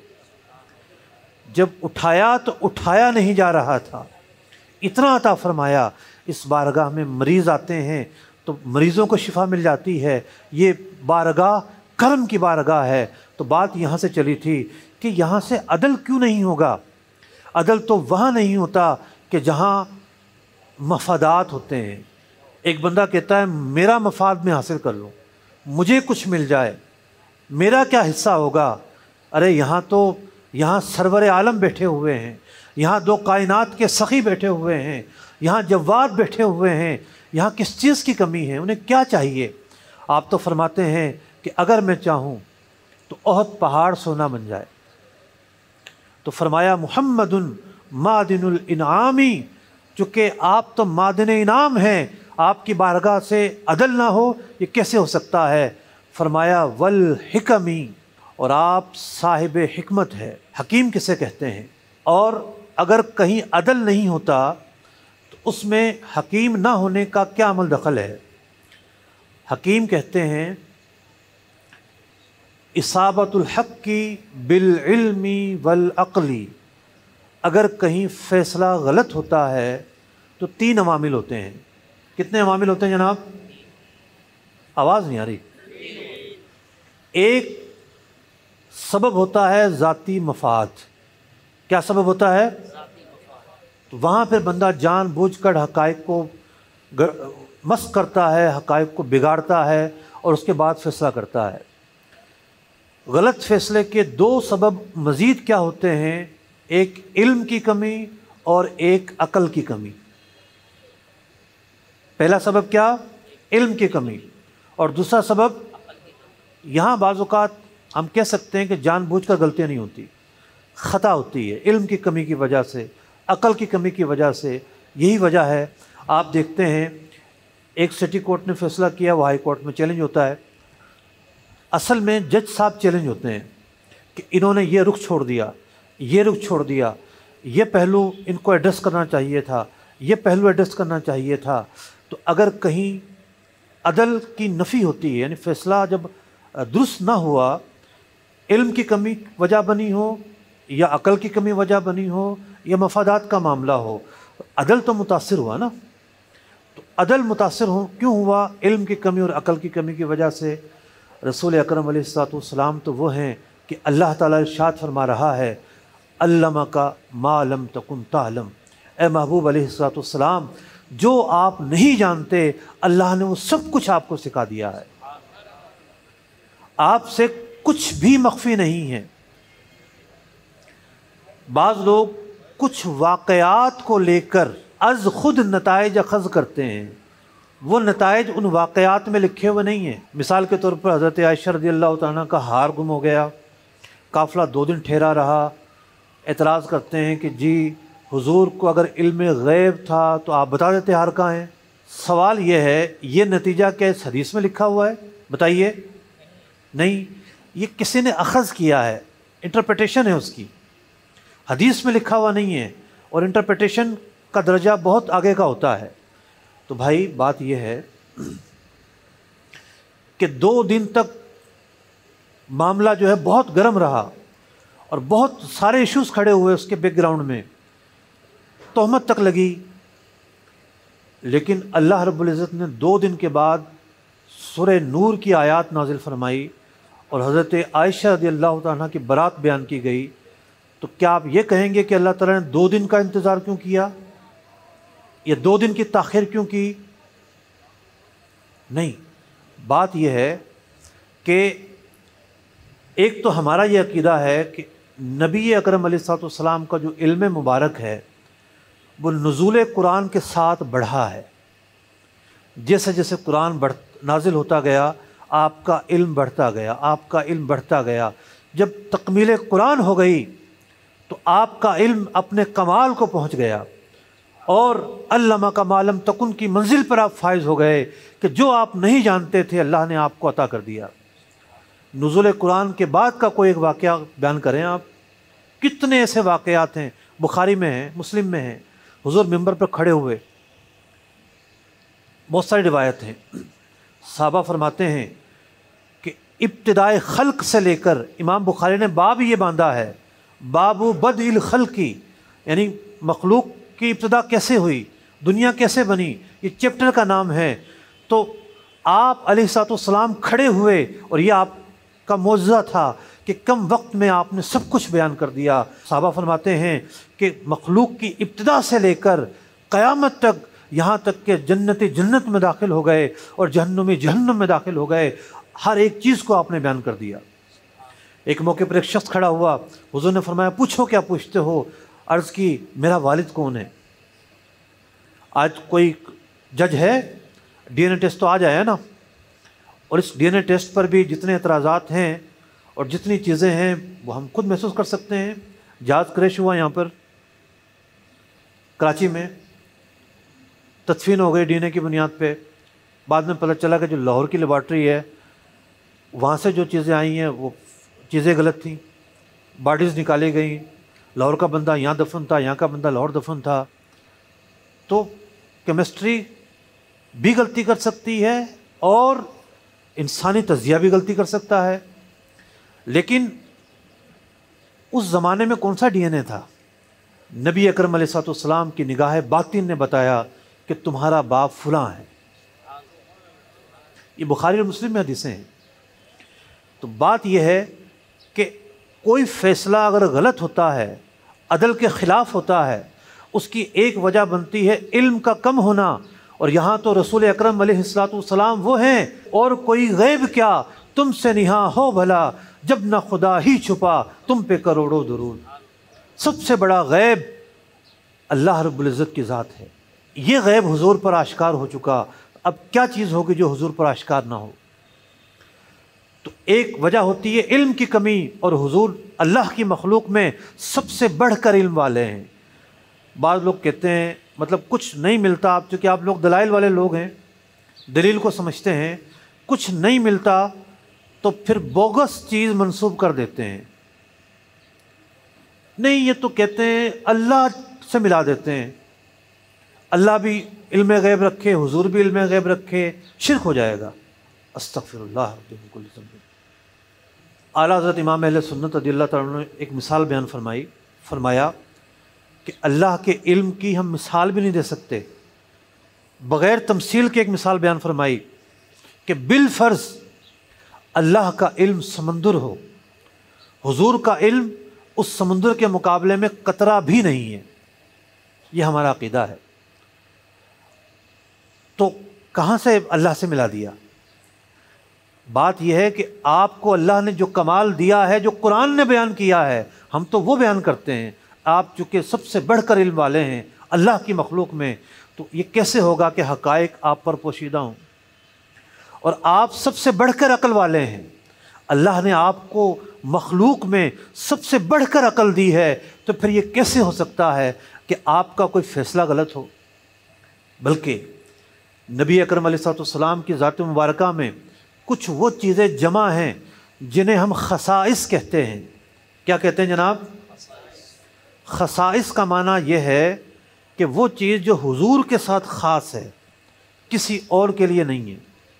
جب اٹھایا تو اٹھایا نہیں جا رہا تھا، اتنا عطا فرمایا۔ اس بارگاہ میں مریض آتے ہیں تو مریضوں کو شفا مل جاتی ہے۔ یہ بارگاہ کرم کی بارگاہ ہے۔ تو بات یہاں سے چلی تھی کہ یہاں سے عدل کیوں نہیں ہوگا؟ عدل تو وہاں نہیں ہوتا کہ جہاں مفادات ہوتے ہیں۔ ایک بندہ کہتا ہے میرا مفاد میں حاصل کر لوں، مجھے کچھ مل جائے، میرا کیا حصہ ہوگا؟ ارے یہاں تو یہاں سرور عالم بیٹھے ہوئے ہیں، یہاں دو کائنات کے سخی بیٹھے ہوئے ہیں، یہاں جواد بیٹھے ہوئے ہیں، یہاں کس چیز کی کمی ہے؟ انہیں کیا چاہیے؟ آپ تو فرماتے ہیں کہ اگر میں چاہوں تو احد پہاڑ سونا بن جائے۔ تو فرمایا محمد معدن الانعامی، چونکہ آپ تو معدن انعام ہیں، آپ کی بارگاہ سے عدل نہ ہو یہ کیسے ہو سکتا ہے؟ فرمایا والحکمی، اور آپ صاحب حکمت ہے۔ حکیم کسے کہتے ہیں؟ اور اگر کہیں عدل نہیں ہوتا تو اس میں حکیم نہ ہونے کا کیا عمل دخل ہے؟ حکیم کہتے ہیں اصابت الحق کی بالعلمی والعقلی، اگر کہیں فیصلہ غلط ہوتا ہے تو تین عوامل ہوتے ہیں۔ کتنے عوامل ہوتے ہیں جناب؟ آواز نہیں آ رہی۔ ایک سبب ہوتا ہے ذاتی مفاد۔ کیا سبب ہوتا ہے؟ تو وہاں پھر بندہ جان بوجھ کر حقائق کو مسخ کرتا ہے، حقائق کو بگاڑتا ہے اور اس کے بعد فیصلہ کرتا ہے۔ غلط فیصلے کے دو سبب مزید کیا ہوتے ہیں؟ ایک علم کی کمی اور ایک عقل کی کمی۔ پہلا سبب کیا؟ علم کی کمی، اور دوسرا سبب یہاں بعض اوقات ہم کہہ سکتے ہیں کہ جان بوجھ کر غلطیاں نہیں ہوتی، خطا ہوتی ہے علم کی کمی کی وجہ سے، عقل کی کمی کی وجہ سے۔ یہی وجہ ہے، آپ دیکھتے ہیں ایک سٹی کورٹ نے فیصلہ کیا، وہ ہائی کورٹ میں چیلنج ہوتا ہے۔ اصل میں جج صاحب چیلنج ہوتے ہیں کہ انہوں نے یہ رخ چھوڑ دیا، یہ رخ چھوڑ دیا، یہ پہلو ان کو ایڈریس کرنا چاہیے تھا، یہ پہلو ایڈریس کرنا چاہیے تھا۔ تو اگر کہیں عدل کی نفی ہوتی ہے، یعنی فیصلہ جب درست نہ ہوا، علم کی کمی وجہ بنی ہو یا عقل کی کمی وجہ بنی ہو یا مفادات کا معاملہ ہو، عدل تو متاثر ہوا نا۔ تو عدل متاثر ہو کیوں ہوا؟ علم کی کمی اور عقل کی کمی کی وجہ سے۔ رسول اکرم علیہ الصلوۃ والسلام تو وہ ہیں کہ اللہ تعالیٰ ارشاد فرما رہا ہے، علمک ما لم تکن تعلم، اے محبوب علیہ الصلوۃ والسلام، جو آپ نہیں جانتے اللہ نے وہ سب کچھ آپ کو سکھا دیا ہے، آپ سے کچھ بھی مخفی نہیں ہے۔ بعض لوگ کچھ واقعات کو لے کر از خود نتائج اخذ کرتے ہیں، وہ نتائج ان واقعات میں لکھے ہوئے نہیں ہیں۔ مثال کے طور پر حضرت عائشہ رضی اللہ تعالیٰ کا ہار گم ہو گیا، قافلہ دو دن ٹھہرا رہا، اعتراض کرتے ہیں کہ جی حضور کو اگر علم غیب تھا تو آپ بتا دیتے ہار کہاں ہے۔ سوال یہ ہے، یہ نتیجہ کیا اس حدیث میں لکھا ہوا ہے؟ بتائیے، نہیں، یہ کسی نے اخذ کیا ہے، انٹرپریٹیشن ہے اس کی، حدیث میں لکھا ہوا نہیں ہے، اور انٹرپریٹیشن کا درجہ بہت آگے کا ہوتا ہے۔ تو بھائی بات یہ ہے کہ دو دن تک معاملہ جو ہے بہت گرم رہا اور بہت سارے ایشوز کھڑے ہوئے اس کے بیک گراؤنڈ میں، تہمت تک لگی، لیکن اللہ رب العزت نے دو دن کے بعد سورہ نور کی آیات نازل فرمائی اور حضرت عائشہ رضی اللہ تعالیٰ کی برات بیان کی گئی۔ تو کیا آپ یہ کہیں گے کہ اللہ تعالیٰ نے دو دن کا انتظار کیوں کیا، یا دو دن کی تاخیر کیوں کی؟ نہیں، بات یہ ہے کہ ایک تو ہمارا یہ عقیدہ ہے کہ نبی اکرم علیہ الصلوۃ والسلام کا جو علم مبارک ہے وہ نزول قرآن کے ساتھ بڑھا ہے۔ جیسے جیسے قرآن بڑھ نازل ہوتا گیا آپ کا علم بڑھتا گیا، آپ کا علم بڑھتا گیا۔ جب تکمیل قرآن ہو گئی تو آپ کا علم اپنے کمال کو پہنچ گیا، اور علمہ کا ما لم تکن کی منزل پر آپ فائز ہو گئے کہ جو آپ نہیں جانتے تھے اللہ نے آپ کو عطا کر دیا۔ نزول قرآن کے بعد کا کوئی ایک واقعہ بیان کریں آپ، کتنے ایسے واقعات ہیں، بخاری میں ہیں، مسلم میں ہیں، حضور ممبر پر کھڑے ہوئے، بہت ساری روایت ہیں۔ صحابہ فرماتے ہیں کہ ابتدائے خلق سے لے کر، امام بخاری نے باب یہ باندھا ہے، باب بدء الخلق کی، یعنی مخلوق کی ابتدا کیسے ہوئی، دنیا کیسے بنی، یہ چیپٹر کا نام ہے۔ تو آپ علیہ الصلوۃ والسلام کھڑے ہوئے اور یہ آپ کا معجزہ تھا کہ کم وقت میں آپ نے سب کچھ بیان کر دیا۔ صحابہ فرماتے ہیں کہ مخلوق کی ابتدا سے لے کر قیامت تک، یہاں تک کہ جنتی جنت میں داخل ہو گئے اور جہنمی جہنم میں داخل ہو گئے، ہر ایک چیز کو آپ نے بیان کر دیا۔ ایک موقع پر ایک شخص کھڑا ہوا، حضور نے فرمایا پوچھو کیا پوچھتے ہو؟ عرض کی میرا والد کون ہے؟ آج کوئی جج ہے، ڈی این اے ٹیسٹ تو آ جائے نا، اور اس ڈی این اے ٹیسٹ پر بھی جتنے اعتراضات ہیں اور جتنی چیزیں ہیں وہ ہم خود محسوس کر سکتے ہیں۔ جہاز کریش ہوا یہاں پر کراچی میں، تدفین ہو گئی ڈی این اے کی بنیاد پہ، بعد میں پتہ چلا کہ جو لاہور کی لیبارٹری ہے وہاں سے جو چیزیں آئی ہیں وہ چیزیں غلط تھیں، باڈیز نکالی گئیں، لاہور کا بندہ یہاں دفن تھا، یہاں کا بندہ لاہور دفن تھا۔ تو کیمسٹری بھی غلطی کر سکتی ہے اور انسانی تجزیہ بھی غلطی کر سکتا ہے۔ لیکن اس زمانے میں کون سا ڈی این اے تھا؟ نبی اکرم علیہ الصلوۃ والسلام کی نگاہ باطن نے بتایا کہ تمہارا باپ فلاں ہے. یہ بخاری اور مسلم میں حدیثیں ہیں. تو بات یہ ہے کہ کوئی فیصلہ اگر غلط ہوتا ہے، عدل کے خلاف ہوتا ہے، اس کی ایک وجہ بنتی ہے علم کا کم ہونا. اور یہاں تو رسول اکرم علیہ الصلوۃ والسلام وہ ہیں، اور کوئی غیب کیا تم سے نہاں ہو بھلا، جب نہ خدا ہی چھپا تم پہ کروڑوں درود. سب سے بڑا غیب اللہ رب العزت کی ذات ہے. یہ غیب حضور پر آشکار ہو چکا، اب کیا چیز ہوگی جو حضور پر آشکار نہ ہو؟ تو ایک وجہ ہوتی ہے علم کی کمی، اور حضور اللہ کی مخلوق میں سب سے بڑھ کر علم والے ہیں. بعض لوگ کہتے ہیں مطلب کچھ نہیں ملتا، آپ چونکہ آپ لوگ دلائل والے لوگ ہیں، دلیل کو سمجھتے ہیں، کچھ نہیں ملتا تو پھر بوگس چیز منسوب کر دیتے ہیں. نہیں، یہ تو کہتے ہیں اللہ سے ملا دیتے ہیں، اللہ بھی علم غیب رکھے، حضور بھی علم غیب رکھے، شرک ہو جائے گا. استغفر اللہ رب من کل ذنب. اعلیٰ حضرت امام اہل سنت رضی اللہ تعالیٰ عنہ نے ایک مثال بیان فرمائی، فرمایا کہ اللہ کے علم کی ہم مثال بھی نہیں دے سکتے. بغیر تمثیل کے ایک مثال بیان فرمائی کہ بالفرض اللہ کا علم سمندر ہو، حضور کا علم اس سمندر کے مقابلے میں قطرہ بھی نہیں ہے. یہ ہمارا عقیدہ ہے. تو کہاں سے اللہ سے ملا دیا؟ بات یہ ہے کہ آپ کو اللہ نے جو کمال دیا ہے، جو قرآن نے بیان کیا ہے، ہم تو وہ بیان کرتے ہیں. آپ چونکہ سب سے بڑھ کر علم والے ہیں اللہ کی مخلوق میں، تو یہ کیسے ہوگا کہ حقائق آپ پر پوشیدہ ہوں؟ اور آپ سب سے بڑھ کر عقل والے ہیں، اللہ نے آپ کو مخلوق میں سب سے بڑھ کر عقل دی ہے، تو پھر یہ کیسے ہو سکتا ہے کہ آپ کا کوئی فیصلہ غلط ہو؟ بلکہ نبی اکرم علیہ الصلوۃ والسلام کی ذات مبارکہ میں کچھ وہ چیزیں جمع ہیں جنہیں ہم خصائص کہتے ہیں. کیا کہتے ہیں جناب؟ خصائص کا معنی یہ ہے کہ وہ چیز جو حضور کے ساتھ خاص ہے، کسی اور کے لیے نہیں ہے.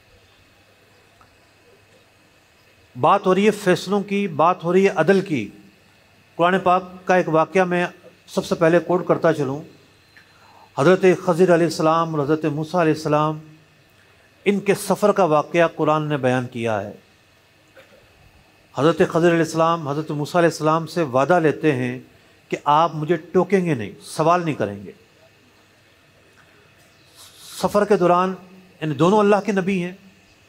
بات ہو رہی ہے فیصلوں کی، بات ہو رہی ہے عدل کی. قرآن پاک کا ایک واقعہ میں سب سے پہلے کوٹ کرتا چلوں. حضرت خضر علیہ السلام اور حضرت موسیٰ علیہ السلام، ان کے سفر کا واقعہ قرآن نے بیان کیا ہے. حضرت خضر علیہ السلام حضرت موسیٰ علیہ السلام سے وعدہ لیتے ہیں کہ آپ مجھے ٹوکیں گے نہیں، سوال نہیں کریں گے. سفر کے دوران یعنی دونوں اللہ کے نبی ہیں،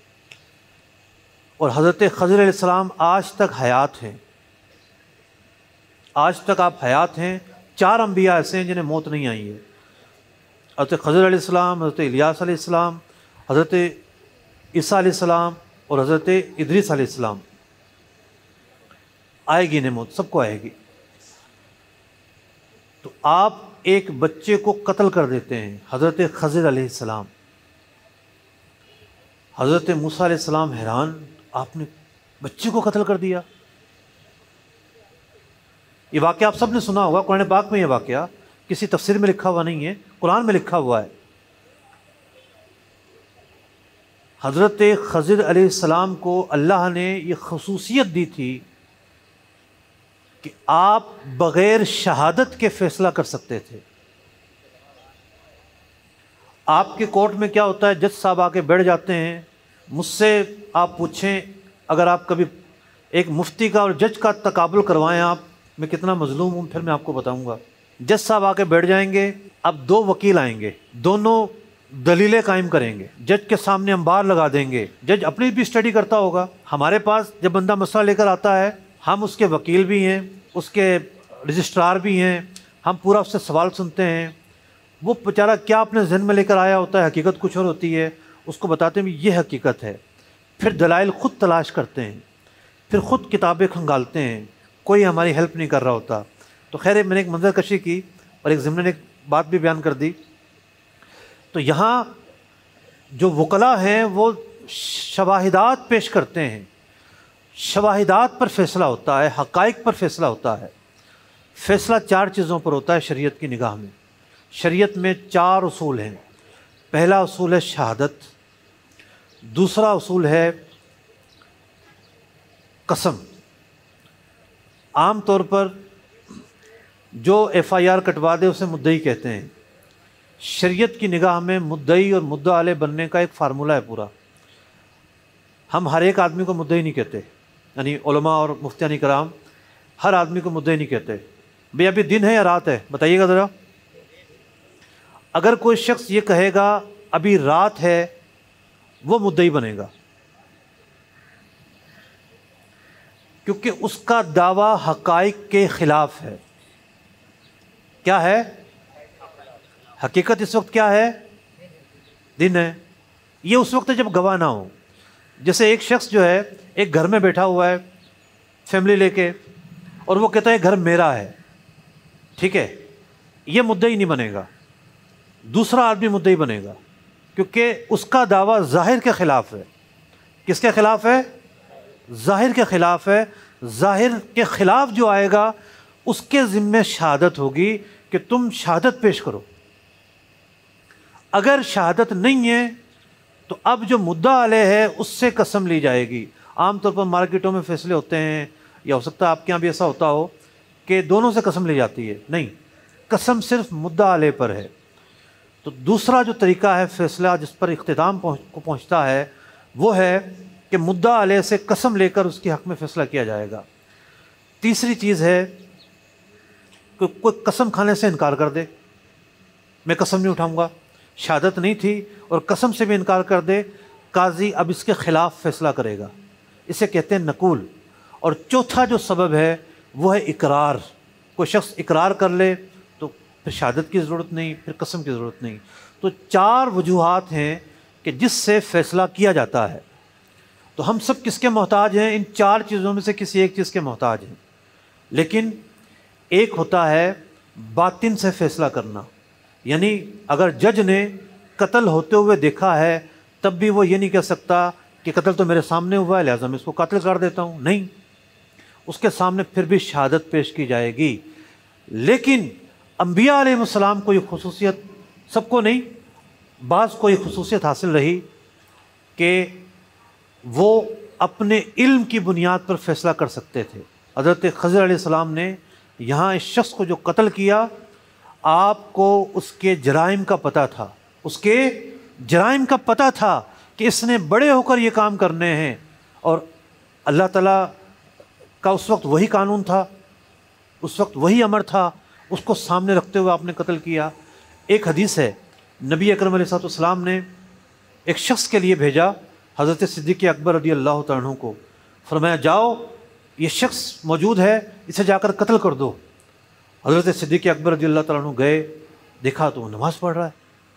اور حضرت خضر علیہ السلام آج تک حیات ہیں. آج تک آپ حیات ہیں. چار انبیاء ایسے ہیں جنہیں موت نہیں آئی ہے. حضرت خضر علیہ السلام، حضرت الیاس علیہ السلام، حضرت عیسیٰ علیہ السلام اور حضرت ادریس علیہ السلام. آئے گی انہیں موت، سب کو آئے گی. تو آپ ایک بچے کو قتل کر دیتے ہیں، حضرت خضر علیہ السلام. حضرت موسیٰ علیہ السلام حیران، آپ نے بچے کو قتل کر دیا. یہ واقعہ آپ سب نے سنا ہوگا، قرآن پاک میں یہ واقعہ کسی تفسیر میں لکھا ہوا نہیں ہے، قرآن میں لکھا ہوا ہے. حضرت خضر علیہ السلام کو اللہ نے یہ خصوصیت دی تھی کہ آپ بغیر شہادت کے فیصلہ کر سکتے تھے. آپ کے کورٹ میں کیا ہوتا ہے، جج صاحب آ کے بیٹھ جاتے ہیں. مجھ سے آپ پوچھیں، اگر آپ کبھی ایک مفتی کا اور جج کا تقابل کروائیں، آپ میں کتنا مظلوم ہوں پھر میں آپ کو بتاؤں گا. جج صاحب آ کے بیٹھ جائیں گے، اب دو وکیل آئیں گے، دونوں دلیلیں قائم کریں گے، جج کے سامنے انبار لگا دیں گے. جج اپنی بھی اسٹڈی کرتا ہوگا. ہمارے پاس جب بندہ مسئلہ لے کر آتا ہے، ہم اس کے وکیل بھی ہیں، اس کے رجسٹرار بھی ہیں، ہم پورا اس سے سوال سنتے ہیں. وہ بیچارہ کیا اپنے ذہن میں لے کر آیا ہوتا ہے، حقیقت کچھ اور ہوتی ہے. اس کو بتاتے ہیں یہ حقیقت ہے. پھر دلائل خود تلاش کرتے ہیں، پھر خود کتابیں کھنگالتے ہیں، کوئی ہماری ہیلپ نہیں کر رہا ہوتا. تو خیر میں نے ایک منظر کشی کی اور ایک ضمن نے ایک بات بھی بیان کر دی. تو یہاں جو وکلاء ہیں وہ شواہدات پیش کرتے ہیں، شواہدات پر فیصلہ ہوتا ہے، حقائق پر فیصلہ ہوتا ہے. فیصلہ چار چیزوں پر ہوتا ہے شریعت کی نگاہ میں. شریعت میں چار اصول ہیں. پہلا اصول ہے شہادت، دوسرا اصول ہے قسم، عام طور پر جو ایف آئی آر کٹوا دے اسے مدعی کہتے ہیں۔ شریعت کی نگاہ میں مدعی اور مدعا علیہ بننے کا ایک فارمولہ ہے پورا۔ ہم ہر ایک آدمی کو مدعی نہیں کہتے، یعنی علماء اور مفتیان کرام ہر آدمی کو مدعی نہیں کہتے۔ بھئی ابھی دن ہے یا رات ہے بتائیے گا ذرا۔ اگر کوئی شخص یہ کہے گا ابھی رات ہے، وہ مدعی بنے گا، کیونکہ اس کا دعویٰ حقائق کے خلاف ہے۔ کیا ہے؟ حقیقت اس وقت کیا ہے؟ دن ہے۔ یہ اس وقت ہے جب گواہ نہ ہو۔ جیسے ایک شخص جو ہے ایک گھر میں بیٹھا ہوا ہے فیملی لے کے، اور وہ کہتا ہے گھر میرا ہے، ٹھیک ہے، یہ مدعی نہیں بنے گا، دوسرا آدمی مدعی بنے گا، کیونکہ اس کا دعویٰ ظاہر کے خلاف ہے۔ کس کے خلاف ہے؟ ظاہر کے خلاف ہے۔ ظاہر کے خلاف جو آئے گا اس کے ذمہ شہادت ہوگی کہ تم شہادت پیش کرو۔ اگر شہادت نہیں ہے تو اب جو مدعا علیہ ہے اس سے قسم لی جائے گی۔ عام طور پر مارکیٹوں میں فیصلے ہوتے ہیں، یا ہو سکتا ہے آپ کے یہاں بھی ایسا ہوتا ہو کہ دونوں سے قسم لی جاتی ہے، نہیں، قسم صرف مدعا علیہ پر ہے۔ تو دوسرا جو طریقہ ہے فیصلہ جس پر اختتام کو پہنچتا ہے وہ ہے کہ مدعا علیہ سے قسم لے کر اس کے حق میں فیصلہ کیا جائے گا۔ تیسری چیز ہے کہ کوئی قسم کھانے سے انکار کر دے، میں قسم نہیں اٹھاؤں گا، شہادت نہیں تھی اور قسم سے بھی انکار کر دے، قاضی اب اس کے خلاف فیصلہ کرے گا، اسے کہتے ہیں نقول۔ اور چوتھا جو سبب ہے وہ ہے اقرار۔ کوئی شخص اقرار کر لے تو پھر شہادت کی ضرورت نہیں، پھر قسم کی ضرورت نہیں۔ تو چار وجوہات ہیں کہ جس سے فیصلہ کیا جاتا ہے۔ تو ہم سب کس کے محتاج ہیں؟ ان چار چیزوں میں سے کسی ایک چیز کے محتاج ہیں۔ لیکن ایک ہوتا ہے باطن سے فیصلہ کرنا، یعنی اگر جج نے قتل ہوتے ہوئے دیکھا ہے تب بھی وہ یہ نہیں کہہ سکتا کہ قتل تو میرے سامنے ہوا ہے لہٰذا میں اس کو قاتل کر دیتا ہوں، نہیں، اس کے سامنے پھر بھی شہادت پیش کی جائے گی۔ لیکن انبیاء علیہ السلام کو یہ خصوصیت، سب کو نہیں، بعض کو یہ خصوصیت حاصل رہی کہ وہ اپنے علم کی بنیاد پر فیصلہ کر سکتے تھے۔ حضرت خضر علیہ السلام نے یہاں اس شخص کو جو قتل کیا، آپ کو اس کے جرائم کا پتہ تھا، اس کے جرائم کا پتہ تھا کہ اس نے بڑے ہو کر یہ کام کرنے ہیں، اور اللہ تعالیٰ کا اس وقت وہی قانون تھا، اس وقت وہی امر تھا، اس کو سامنے رکھتے ہوئے آپ نے قتل کیا۔ ایک حدیث ہے، نبی اکرم علیہ الصلوۃ والسلام نے ایک شخص کے لیے بھیجا حضرت صدیق اکبر رضی اللہ تعالیٰ عنہ کو، فرمایا جاؤ یہ شخص موجود ہے، اسے جا کر قتل کر دو۔ حضرت صدیق اکبر رضی اللہ تعالیٰ عنہ گئے، دیکھا تو وہ نماز پڑھ رہا ہے۔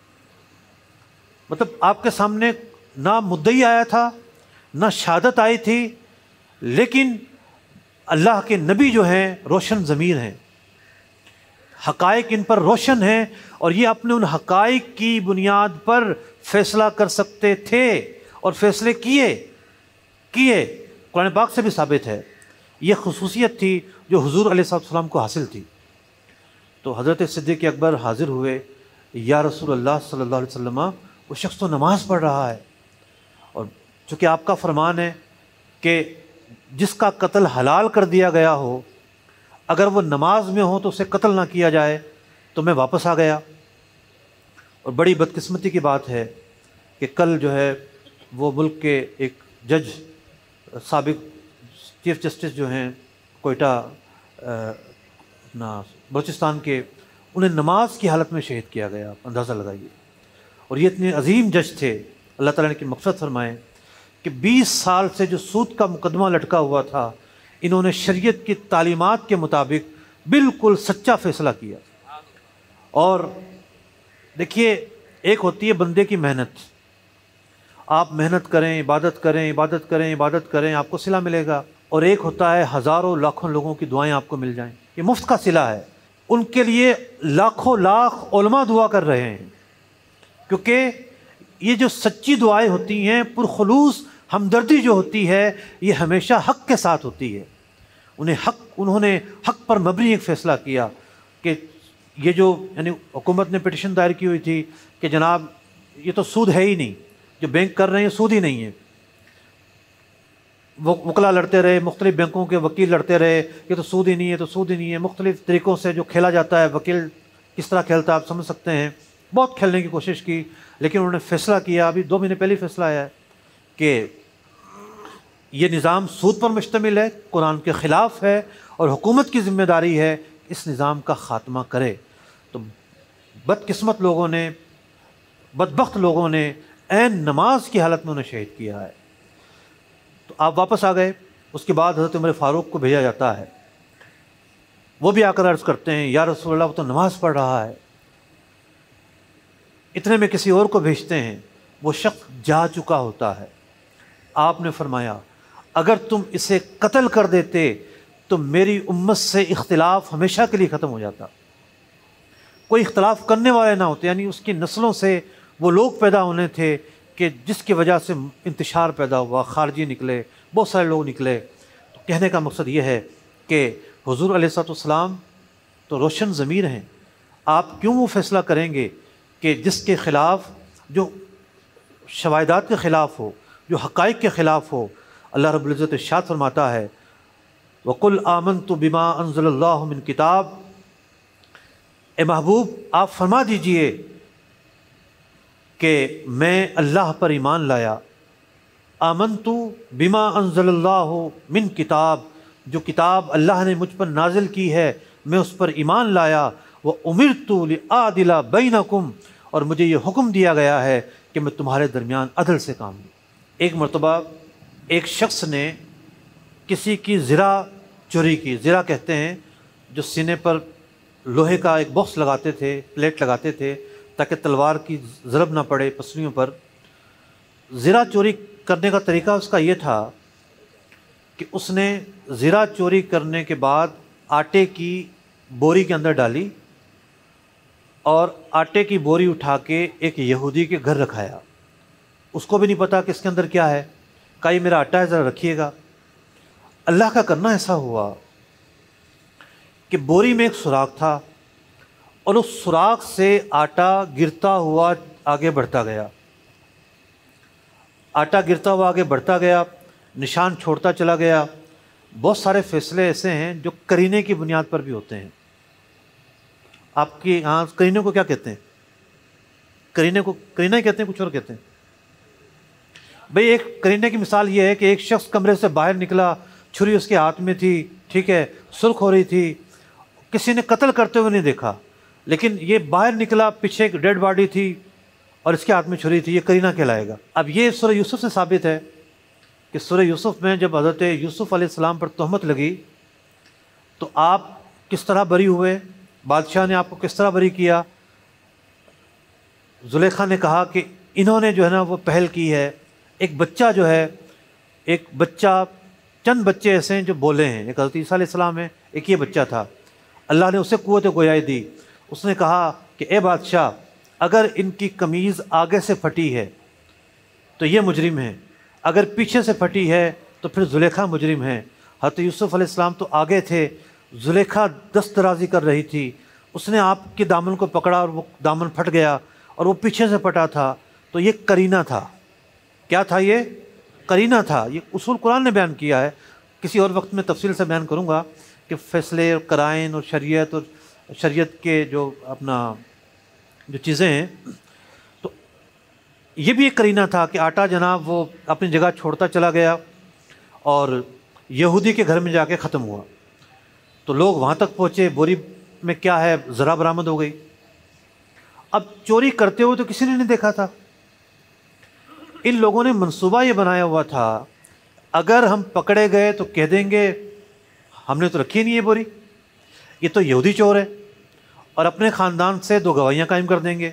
مطلب آپ کے سامنے نہ مدعی آیا تھا، نہ شہادت آئی تھی، لیکن اللہ کے نبی جو ہیں روشن ضمیر ہیں، حقائق ان پر روشن ہیں، اور یہ اپنے ان حقائق کی بنیاد پر فیصلہ کر سکتے تھے اور فیصلے کیے کیے قرآن پاک سے بھی ثابت ہے۔ یہ خصوصیت تھی جو حضور علیہ السلام کو حاصل تھی۔ تو حضرت صدیق اکبر حاضر ہوئے، یا رسول اللہ صلی اللہ علیہ وسلم، وہ شخص تو نماز پڑھ رہا ہے، اور چونکہ آپ کا فرمان ہے کہ جس کا قتل حلال کر دیا گیا ہو اگر وہ نماز میں ہو تو اسے قتل نہ کیا جائے، تو میں واپس آ گیا۔ اور بڑی بدقسمتی کی بات ہے کہ کل جو ہے وہ ملک کے ایک جج، سابق چیف جسٹس جو ہیں کوئٹہ اپنا بلوچستان کے، انہیں نماز کی حالت میں شہید کیا گیا، اندازہ لگائیے۔ اور یہ اتنے عظیم جج تھے، اللہ تعالیٰ نے کی مغفرت فرمائے، کہ بیس سال سے جو سود کا مقدمہ لٹکا ہوا تھا، انہوں نے شریعت کی تعلیمات کے مطابق بالکل سچا فیصلہ کیا۔ اور دیکھیے، ایک ہوتی ہے بندے کی محنت، آپ محنت کریں، عبادت کریں عبادت کریں عبادت کریں آپ کو صلہ ملے گا، اور ایک ہوتا ہے ہزاروں لاکھوں لوگوں کی دعائیں آپ کو مل جائیں، یہ مفت کا صلہ ہے۔ ان کے لیے لاکھوں لاکھ علماء دعا کر رہے ہیں، کیونکہ یہ جو سچی دعائیں ہوتی ہیں، پرخلوص ہمدردی جو ہوتی ہے، یہ ہمیشہ حق کے ساتھ ہوتی ہے۔ انہیں حق انہوں نے حق پر مبنی ایک فیصلہ کیا کہ یہ جو یعنی حکومت نے پٹیشن دائر کی ہوئی تھی کہ جناب یہ تو سود ہے ہی نہیں، جو بینک کر رہے ہیں سود ہی نہیں ہے، وہ وکلا لڑتے رہے، مختلف بینکوں کے وکیل لڑتے رہے کہ تو سود ہی نہیں ہے تو سود ہی نہیں ہے، مختلف طریقوں سے جو کھیلا جاتا ہے، وکیل کس طرح کھیلتا ہے آپ سمجھ سکتے ہیں، بہت کھیلنے کی کوشش کی، لیکن انہوں نے فیصلہ کیا، ابھی دو مہینے پہلے فیصلہ آیا ہے کہ یہ نظام سود پر مشتمل ہے، قرآن کے خلاف ہے، اور حکومت کی ذمہ داری ہے اس نظام کا خاتمہ کرے۔ تو بدقسمت لوگوں نے، بدبخت لوگوں نے عین نماز کی حالت میں انہیں شہید کیا ہے۔ تو آپ واپس آ گئے، اس کے بعد حضرت عمر فاروق کو بھیجا جاتا ہے، وہ بھی آ کر عرض کرتے ہیں یا رسول اللہ وہ تو نماز پڑھ رہا ہے۔ اتنے میں کسی اور کو بھیجتے ہیں، وہ شخص جا چکا ہوتا ہے۔ آپ نے فرمایا اگر تم اسے قتل کر دیتے تو میری امت سے اختلاف ہمیشہ کے لیے ختم ہو جاتا، کوئی اختلاف کرنے والے نہ ہوتے، یعنی اس کی نسلوں سے وہ لوگ پیدا ہونے تھے کہ جس کی وجہ سے انتشار پیدا ہوا، خارجی نکلے، بہت سارے لوگ نکلے۔ تو کہنے کا مقصد یہ ہے کہ حضور علیہ الصلوۃ والسلام تو روشن ضمیر ہیں، آپ کیوں وہ فیصلہ کریں گے کہ جس کے خلاف، جو شواہدات کے خلاف ہو، جو حقائق کے خلاف ہو۔ اللہ رب العزت ارشاد فرماتا ہے وَقُلْ آمَنْتُ بِمَا أَنزَلَ اللَّهُ مِنْ کتاب، اے محبوب آپ فرما دیجئے کہ میں اللہ پر ایمان لایا، آمنت بما انزل اللہ من کتاب، جو کتاب اللہ نے مجھ پر نازل کی ہے میں اس پر ایمان لایا، وَأُمِرْتُ لِأَعْدِلَ بَيْنَكُمْ، اور مجھے یہ حکم دیا گیا ہے کہ میں تمہارے درمیان عدل سے کام لوں۔ ایک مرتبہ ایک شخص نے کسی کی زرہ چوری کی، زرہ کہتے ہیں جو سینے پر لوہے کا ایک باکس لگاتے تھے، پلیٹ لگاتے تھے تاکہ تلوار کی ضرب نہ پڑے پسلیوں پر۔ زرہ چوری کرنے کا طریقہ اس کا یہ تھا کہ اس نے زرہ چوری کرنے کے بعد آٹے کی بوری کے اندر ڈالی اور آٹے کی بوری اٹھا کے ایک یہودی کے گھر رکھایا۔ اس کو بھی نہیں پتا کہ اس کے اندر کیا ہے، کہا یہ میرا آٹا ہے ذرا رکھیے گا۔ اللہ کا کرنا ایسا ہوا کہ بوری میں ایک سوراخ تھا اور اس سوراخ سے آٹا گرتا ہوا آگے بڑھتا گیا، آٹا گرتا ہوا آگے بڑھتا گیا، نشان چھوڑتا چلا گیا۔ بہت سارے فیصلے ایسے ہیں جو کرینے کی بنیاد پر بھی ہوتے ہیں۔ آپ کی ہاں کرینے کو کیا کہتے ہیں؟ کرینے کو کرینا ہی کہتے ہیں، کچھ اور کہتے ہیں؟ بھئی ایک کرینے کی مثال یہ ہے کہ ایک شخص کمرے سے باہر نکلا، چھری اس کے ہاتھ میں تھی، ٹھیک ہے، سرخ ہو رہی تھی، کسی نے قتل کرتے ہوئے نہیں دیکھا، لیکن یہ باہر نکلا، پیچھے ایک ڈیڈ باڈی تھی اور اس کے ہاتھ میں چھری تھی، یہ کرینہ کہلائے گا۔ اب یہ سورہ یوسف سے ثابت ہے کہ سورہ یوسف میں جب حضرت یوسف علیہ السلام پر تہمت لگی تو آپ کس طرح بری ہوئے، بادشاہ نے آپ کو کس طرح بری کیا۔ زلیخا نے کہا کہ انہوں نے جو ہے نا وہ پہل کی ہے، ایک بچہ جو ہے، ایک بچہ، چند بچے ایسے ہیں جو بولے ہیں، ایک حضرت عیسیٰ علیہ السلام ہے، ایک یہ بچہ تھا، اللہ نے اسے قوت گویائی دی۔ اس نے کہا کہ اے بادشاہ اگر ان کی قمیض آگے سے پھٹی ہے تو یہ مجرم ہیں، اگر پیچھے سے پھٹی ہے تو پھر زلیخا مجرم ہے۔ حضرت یوسف علیہ السلام تو آگے تھے، زلیخا دست درازی کر رہی تھی، اس نے آپ کے دامن کو پکڑا اور وہ دامن پھٹ گیا اور وہ پیچھے سے پھٹا تھا، تو یہ کرینہ تھا۔ کیا تھا؟ یہ کرینہ تھا۔ یہ اصول قرآن نے بیان کیا ہے، کسی اور وقت میں تفصیل سے بیان کروں گا کہ فیصلے اور قرائن اور شریعت اور شریعت کے جو اپنا جو چیزیں ہیں، تو یہ بھی ایک کرینہ تھا کہ آٹا جناب وہ اپنی جگہ چھوڑتا چلا گیا اور یہودی کے گھر میں جا کے ختم ہوا۔ تو لوگ وہاں تک پہنچے، بوری میں کیا ہے، ذرا برآمد ہو گئی۔ اب چوری کرتے ہوئے تو کسی نے نہیں دیکھا تھا، ان لوگوں نے منصوبہ یہ بنایا ہوا تھا اگر ہم پکڑے گئے تو کہہ دیں گے ہم نے تو رکھی نہیں ہے بوری، یہ تو یہودی چور ہے، اور اپنے خاندان سے دو گواہیاں قائم کر دیں گے۔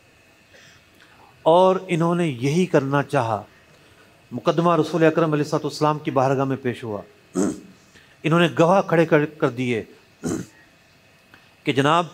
اور انہوں نے یہی کرنا چاہا۔ مقدمہ رسول اکرم علیہ الصلوۃ والسلام کی بارگاہ میں پیش ہوا، انہوں نے گواہ کھڑے کر دیے کہ جناب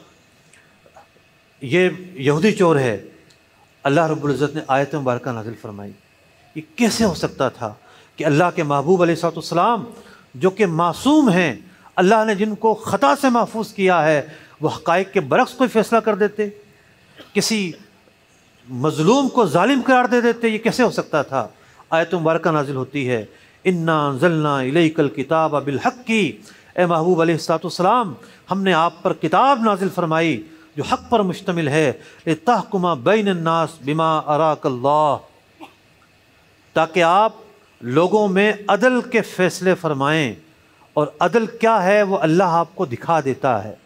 یہ یہودی چور ہے۔ اللہ رب العزت نے آیت مبارکہ نازل فرمائی۔ یہ کیسے ہو سکتا تھا کہ اللہ کے محبوب علیہ الصلوۃ والسلام جو کہ معصوم ہیں، اللہ نے جن کو خطا سے محفوظ کیا ہے، وہ حقائق کے برعکس کوئی فیصلہ کر دیتے، کسی مظلوم کو ظالم قرار دے دیتے؟ یہ کیسے ہو سکتا تھا؟ آیت مبارکہ نازل ہوتی ہے انا انزلنا الیک الکتاب بالحق، اے محبوب علیہ الصلوۃ والسلام ہم نے آپ پر کتاب نازل فرمائی جو حق پر مشتمل ہے، لتحکم بین الناس بما اراک اللہ، تاکہ آپ لوگوں میں عدل کے فیصلے فرمائیں، اور عدل کیا ہے وہ اللہ آپ کو دکھا دیتا ہے۔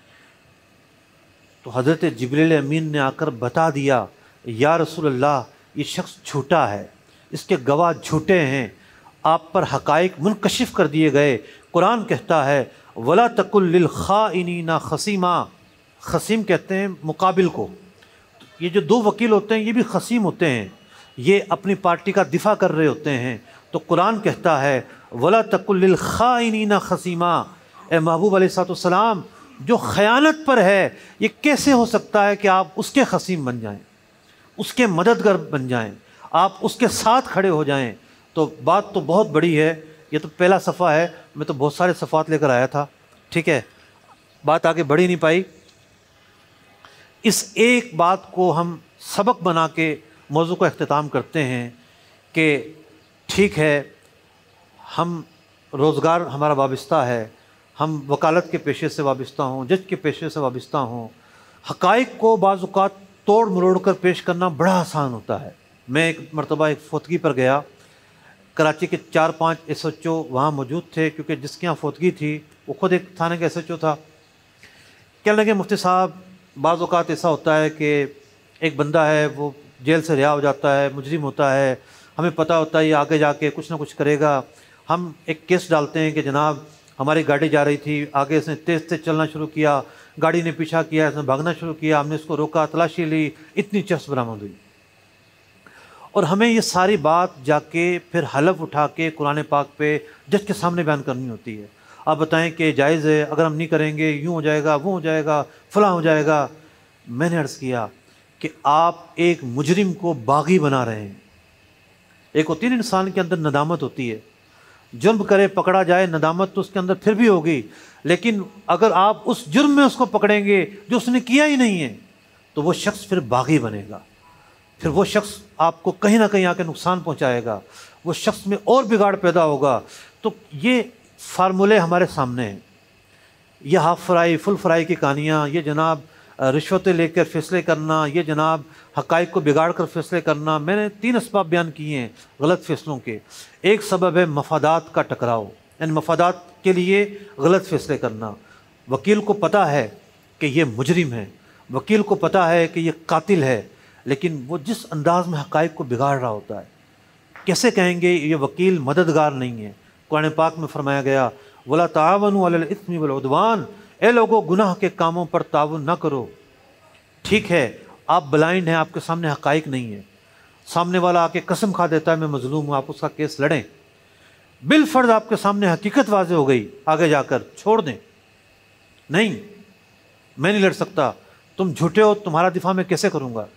تو حضرت جبریل امین نے آ کر بتا دیا، یا رسول اللہ یہ شخص جھوٹا ہے، اس کے گواہ جھوٹے ہیں، آپ پر حقائق منکشف کر دیے گئے۔ قرآن کہتا ہے وَلَا تَقُلْ لِلْخَائِنِينَ خَصِيمًا، خصیم کہتے ہیں مقابل کو، یہ جو دو وکیل ہوتے ہیں یہ بھی خصیم ہوتے ہیں، یہ اپنی پارٹی کا دفاع کر رہے ہوتے ہیں۔ تو قرآن کہتا ہے وَلَا تَقُلْ لِلْخَائِنِينَ خَصِيمًا، اے محبوب علیہ الصلوۃ والسلام جو خیانت پر ہے یہ کیسے ہو سکتا ہے کہ آپ اس کے خصیم بن جائیں، اس کے مددگار بن جائیں، آپ اس کے ساتھ کھڑے ہو جائیں۔ تو بات تو بہت بڑی ہے، یہ تو پہلا صفحہ ہے، میں تو بہت سارے صفحات لے کر آیا تھا، ٹھیک ہے، بات آگے بڑھ ہی نہیں پائی۔ اس ایک بات کو ہم سبق بنا کے موضوع کو اختتام کرتے ہیں کہ ٹھیک ہے ہم روزگار ہمارا وابستہ ہے، ہم وکالت کے پیشے سے وابستہ ہوں، جج کے پیشے سے وابستہ ہوں، حقائق کو بعض اوقات توڑ مروڑ کر پیش کرنا بڑا آسان ہوتا ہے۔ میں ایک مرتبہ ایک فوتگی پر گیا، کراچی کے چار پانچ ایس ایچ او وہاں موجود تھے، کیونکہ جس کے یہاں فوتگی تھی وہ خود ایک تھانے کا ایس ایچ او تھا۔ کہنے لگے مفتی صاحب بعض اوقات ایسا ہوتا ہے کہ ایک بندہ ہے وہ جیل سے رہا ہو جاتا ہے، مجرم ہوتا ہے، ہمیں پتہ ہوتا ہے یہ آگے جا کے کچھ نہ کچھ کرے گا، ہم ایک کیس ڈالتے ہیں کہ جناب ہماری گاڑی جا رہی تھی، آگے اس نے تیز تیز چلنا شروع کیا، گاڑی نے پیچھا کیا، اس نے بھاگنا شروع کیا، ہم نے اس کو روکا، تلاشی لی، اتنی چرس برآمد ہوئی، اور ہمیں یہ ساری بات جا کے پھر حلف اٹھا کے قرآن پاک پہ جج کے سامنے بیان کرنی ہوتی ہے۔ آپ بتائیں کہ جائز ہے، اگر ہم نہیں کریں گے یوں ہو جائے گا، وہ ہو جائے گا، فلاں ہو جائے گا۔ میں نے عرض کیا کہ آپ ایک مجرم کو باغی بنا رہے ہیں۔ ایک ہوتی ہے انسان کے اندر ندامت ہوتی ہے، جرم کرے پکڑا جائے، ندامت تو اس کے اندر پھر بھی ہوگی، لیکن اگر آپ اس جرم میں اس کو پکڑیں گے جو اس نے کیا ہی نہیں ہے تو وہ شخص پھر باغی بنے گا، پھر وہ شخص آپ کو کہیں نہ کہیں آ کے نقصان پہنچائے گا، وہ شخص میں اور بگاڑ پیدا ہوگا۔ تو یہ فارمولے ہمارے سامنے ہیں، یہ ہاف فرائی فل فرائی کی کہانیاں، یہ جناب رشوتیں لے کر فیصلے کرنا، یہ جناب حقائق کو بگاڑ کر فیصلے کرنا۔ میں نے تین اسباب بیان کیے ہیں غلط فیصلوں کے۔ ایک سبب ہے مفادات کا ٹکراؤ، یعنی مفادات کے لیے غلط فیصلے کرنا۔ وکیل کو پتہ ہے کہ یہ مجرم ہے، وکیل کو پتہ ہے کہ یہ قاتل ہے، لیکن وہ جس انداز میں حقائق کو بگاڑ رہا ہوتا ہے، کیسے کہیں گے یہ وکیل مددگار نہیں ہے؟ قرآن پاک میں فرمایا گیا وَلَا تَعَاوَنُوا عَلَى الْإِثْمِ وَالْعُدْوَانِ، اے لوگوں گناہ کے کاموں پر تعاون نہ کرو۔ ٹھیک ہے آپ بلائنڈ ہیں، آپ کے سامنے حقائق نہیں ہے، سامنے والا آ کے قسم کھا دیتا ہے میں مظلوم ہوں، آپ اس کا کیس لڑیں، بالفرض آپ کے سامنے حقیقت واضح ہو گئی، آگے جا کر چھوڑ دیں، نہیں میں نہیں لڑ سکتا، تم جھوٹے ہو، تمہارا دفاع میں کیسے کروں گا؟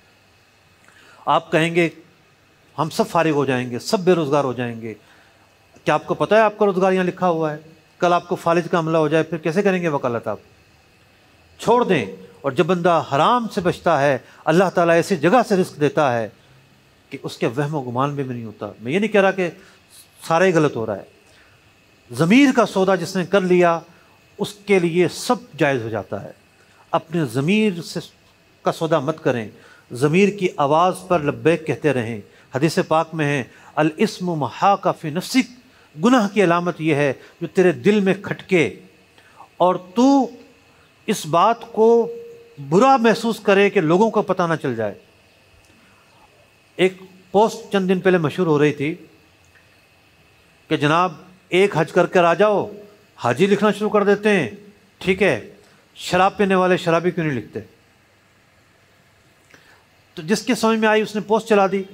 آپ کہیں گے ہم سب فارغ ہو جائیں گے، سب بے روزگار ہو جائیں گے۔ کیا آپ کو پتہ ہے آپ کا روزگار یہاں لکھا ہوا ہے؟ کل آپ کو فالج کا حملہ ہو جائے پھر کیسے کریں گے وکالت؟ آپ چھوڑ دیں۔ اور جب بندہ حرام سے بچتا ہے اللہ تعالیٰ ایسی جگہ سے رزق دیتا ہے کہ اس کے وہم و گمان میں بھی نہیں ہوتا۔ میں یہ نہیں کہہ رہا کہ سارا ہی غلط ہو رہا ہے، ضمیر کا سودا جس نے کر لیا اس کے لیے سب جائز ہو جاتا ہے۔ اپنے ضمیر سے کا سودا مت کریں، ضمیر کی آواز پر لبیک کہتے رہیں۔ حدیث پاک میں ہے الاسم محاک فی نفسک، گناہ کی علامت یہ ہے جو تیرے دل میں کھٹکے اور تو اس بات کو برا محسوس کرے کہ لوگوں کو پتہ نہ چل جائے۔ ایک پوسٹ چند دن پہلے مشہور ہو رہی تھی کہ جناب ایک حج کر کر آ جاؤ، حاجی لکھنا شروع کر دیتے ہیں، ٹھیک ہے، شراب پینے والے شرابی کیوں نہیں لکھتے؟ تو جس کے سمجھ میں آئی اس نے پوسٹ چلا دی۔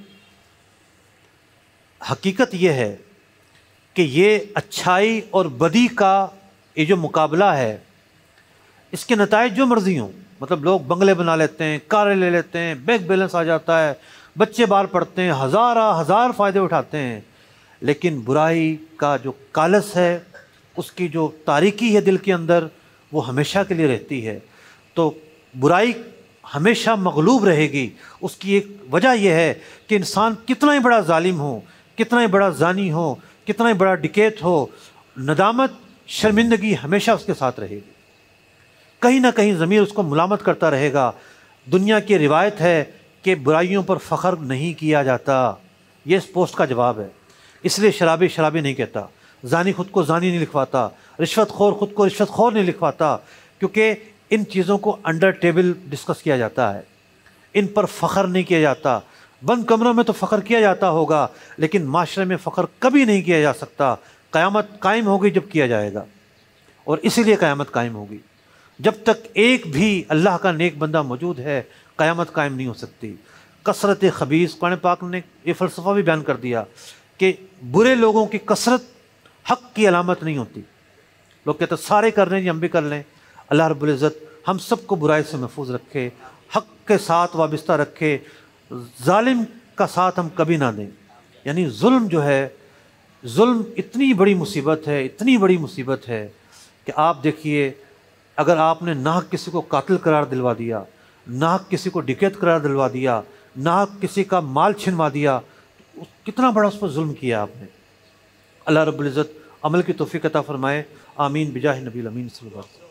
حقیقت یہ ہے کہ یہ اچھائی اور بدی کا یہ جو مقابلہ ہے اس کے نتائج جو مرضی ہوں، مطلب لوگ بنگلے بنا لیتے ہیں، کاریں لے لیتے ہیں، بینک بیلنس آ جاتا ہے، بچے بال پڑھتے ہیں، ہزارہ ہزار فائدے اٹھاتے ہیں، لیکن برائی کا جو کالس ہے، اس کی جو تاریکی ہے دل کے اندر، وہ ہمیشہ کے لیے رہتی ہے۔ تو برائی ہمیشہ مغلوب رہے گی۔ اس کی ایک وجہ یہ ہے کہ انسان کتنا ہی بڑا ظالم ہو، کتنا ہی بڑا زانی ہو، کتنا ہی بڑا ڈکیت ہو، ندامت، شرمندگی ہمیشہ اس کے ساتھ رہے گی، کہیں نہ کہیں ضمیر اس کو ملامت کرتا رہے گا۔ دنیا کی روایت ہے کہ برائیوں پر فخر نہیں کیا جاتا، یہ اس پوسٹ کا جواب ہے۔ اس لیے شرابی شرابی نہیں کہتا، زانی خود کو زانی نہیں لکھواتا، رشوت خور خود کو رشوت خور نہیں لکھواتا، کیونکہ ان چیزوں کو انڈر ٹیبل ڈسکس کیا جاتا ہے، ان پر فخر نہیں کیا جاتا۔ بند کمروں میں تو فخر کیا جاتا ہوگا، لیکن معاشرے میں فخر کبھی نہیں کیا جا سکتا۔ قیامت قائم ہوگی جب کیا جائے گا، اور اسی لیے قیامت قائم ہوگی۔ جب تک ایک بھی اللہ کا نیک بندہ موجود ہے، قیامت قائم نہیں ہو سکتی۔ کثرت خبیث، قرآن پاک نے یہ فلسفہ بھی بیان کر دیا کہ برے لوگوں کی کثرت حق کی علامت نہیں ہوتی۔ لوگ کہتے ہیں سارے کر رہے ہیں جی ہم بھی کر لیں۔ اللہ رب العزت ہم سب کو برائی سے محفوظ رکھے، حق کے ساتھ وابستہ رکھے، ظالم کا ساتھ ہم کبھی نہ دیں۔ یعنی ظلم جو ہے، ظلم اتنی بڑی مصیبت ہے، اتنی بڑی مصیبت ہے کہ آپ دیکھیے، اگر آپ نے ناحق کسی کو قاتل قرار دلوا دیا، ناحق کسی کو ڈکیت قرار دلوا دیا، ناحق کسی کا مال چھنوا دیا، کتنا بڑا اس پر ظلم کیا آپ نے۔ اللہ رب العزت عمل کی توفیق عطا فرمائے، آمین بجاہ نبی الامین صلی اللہ علیہ وسلم۔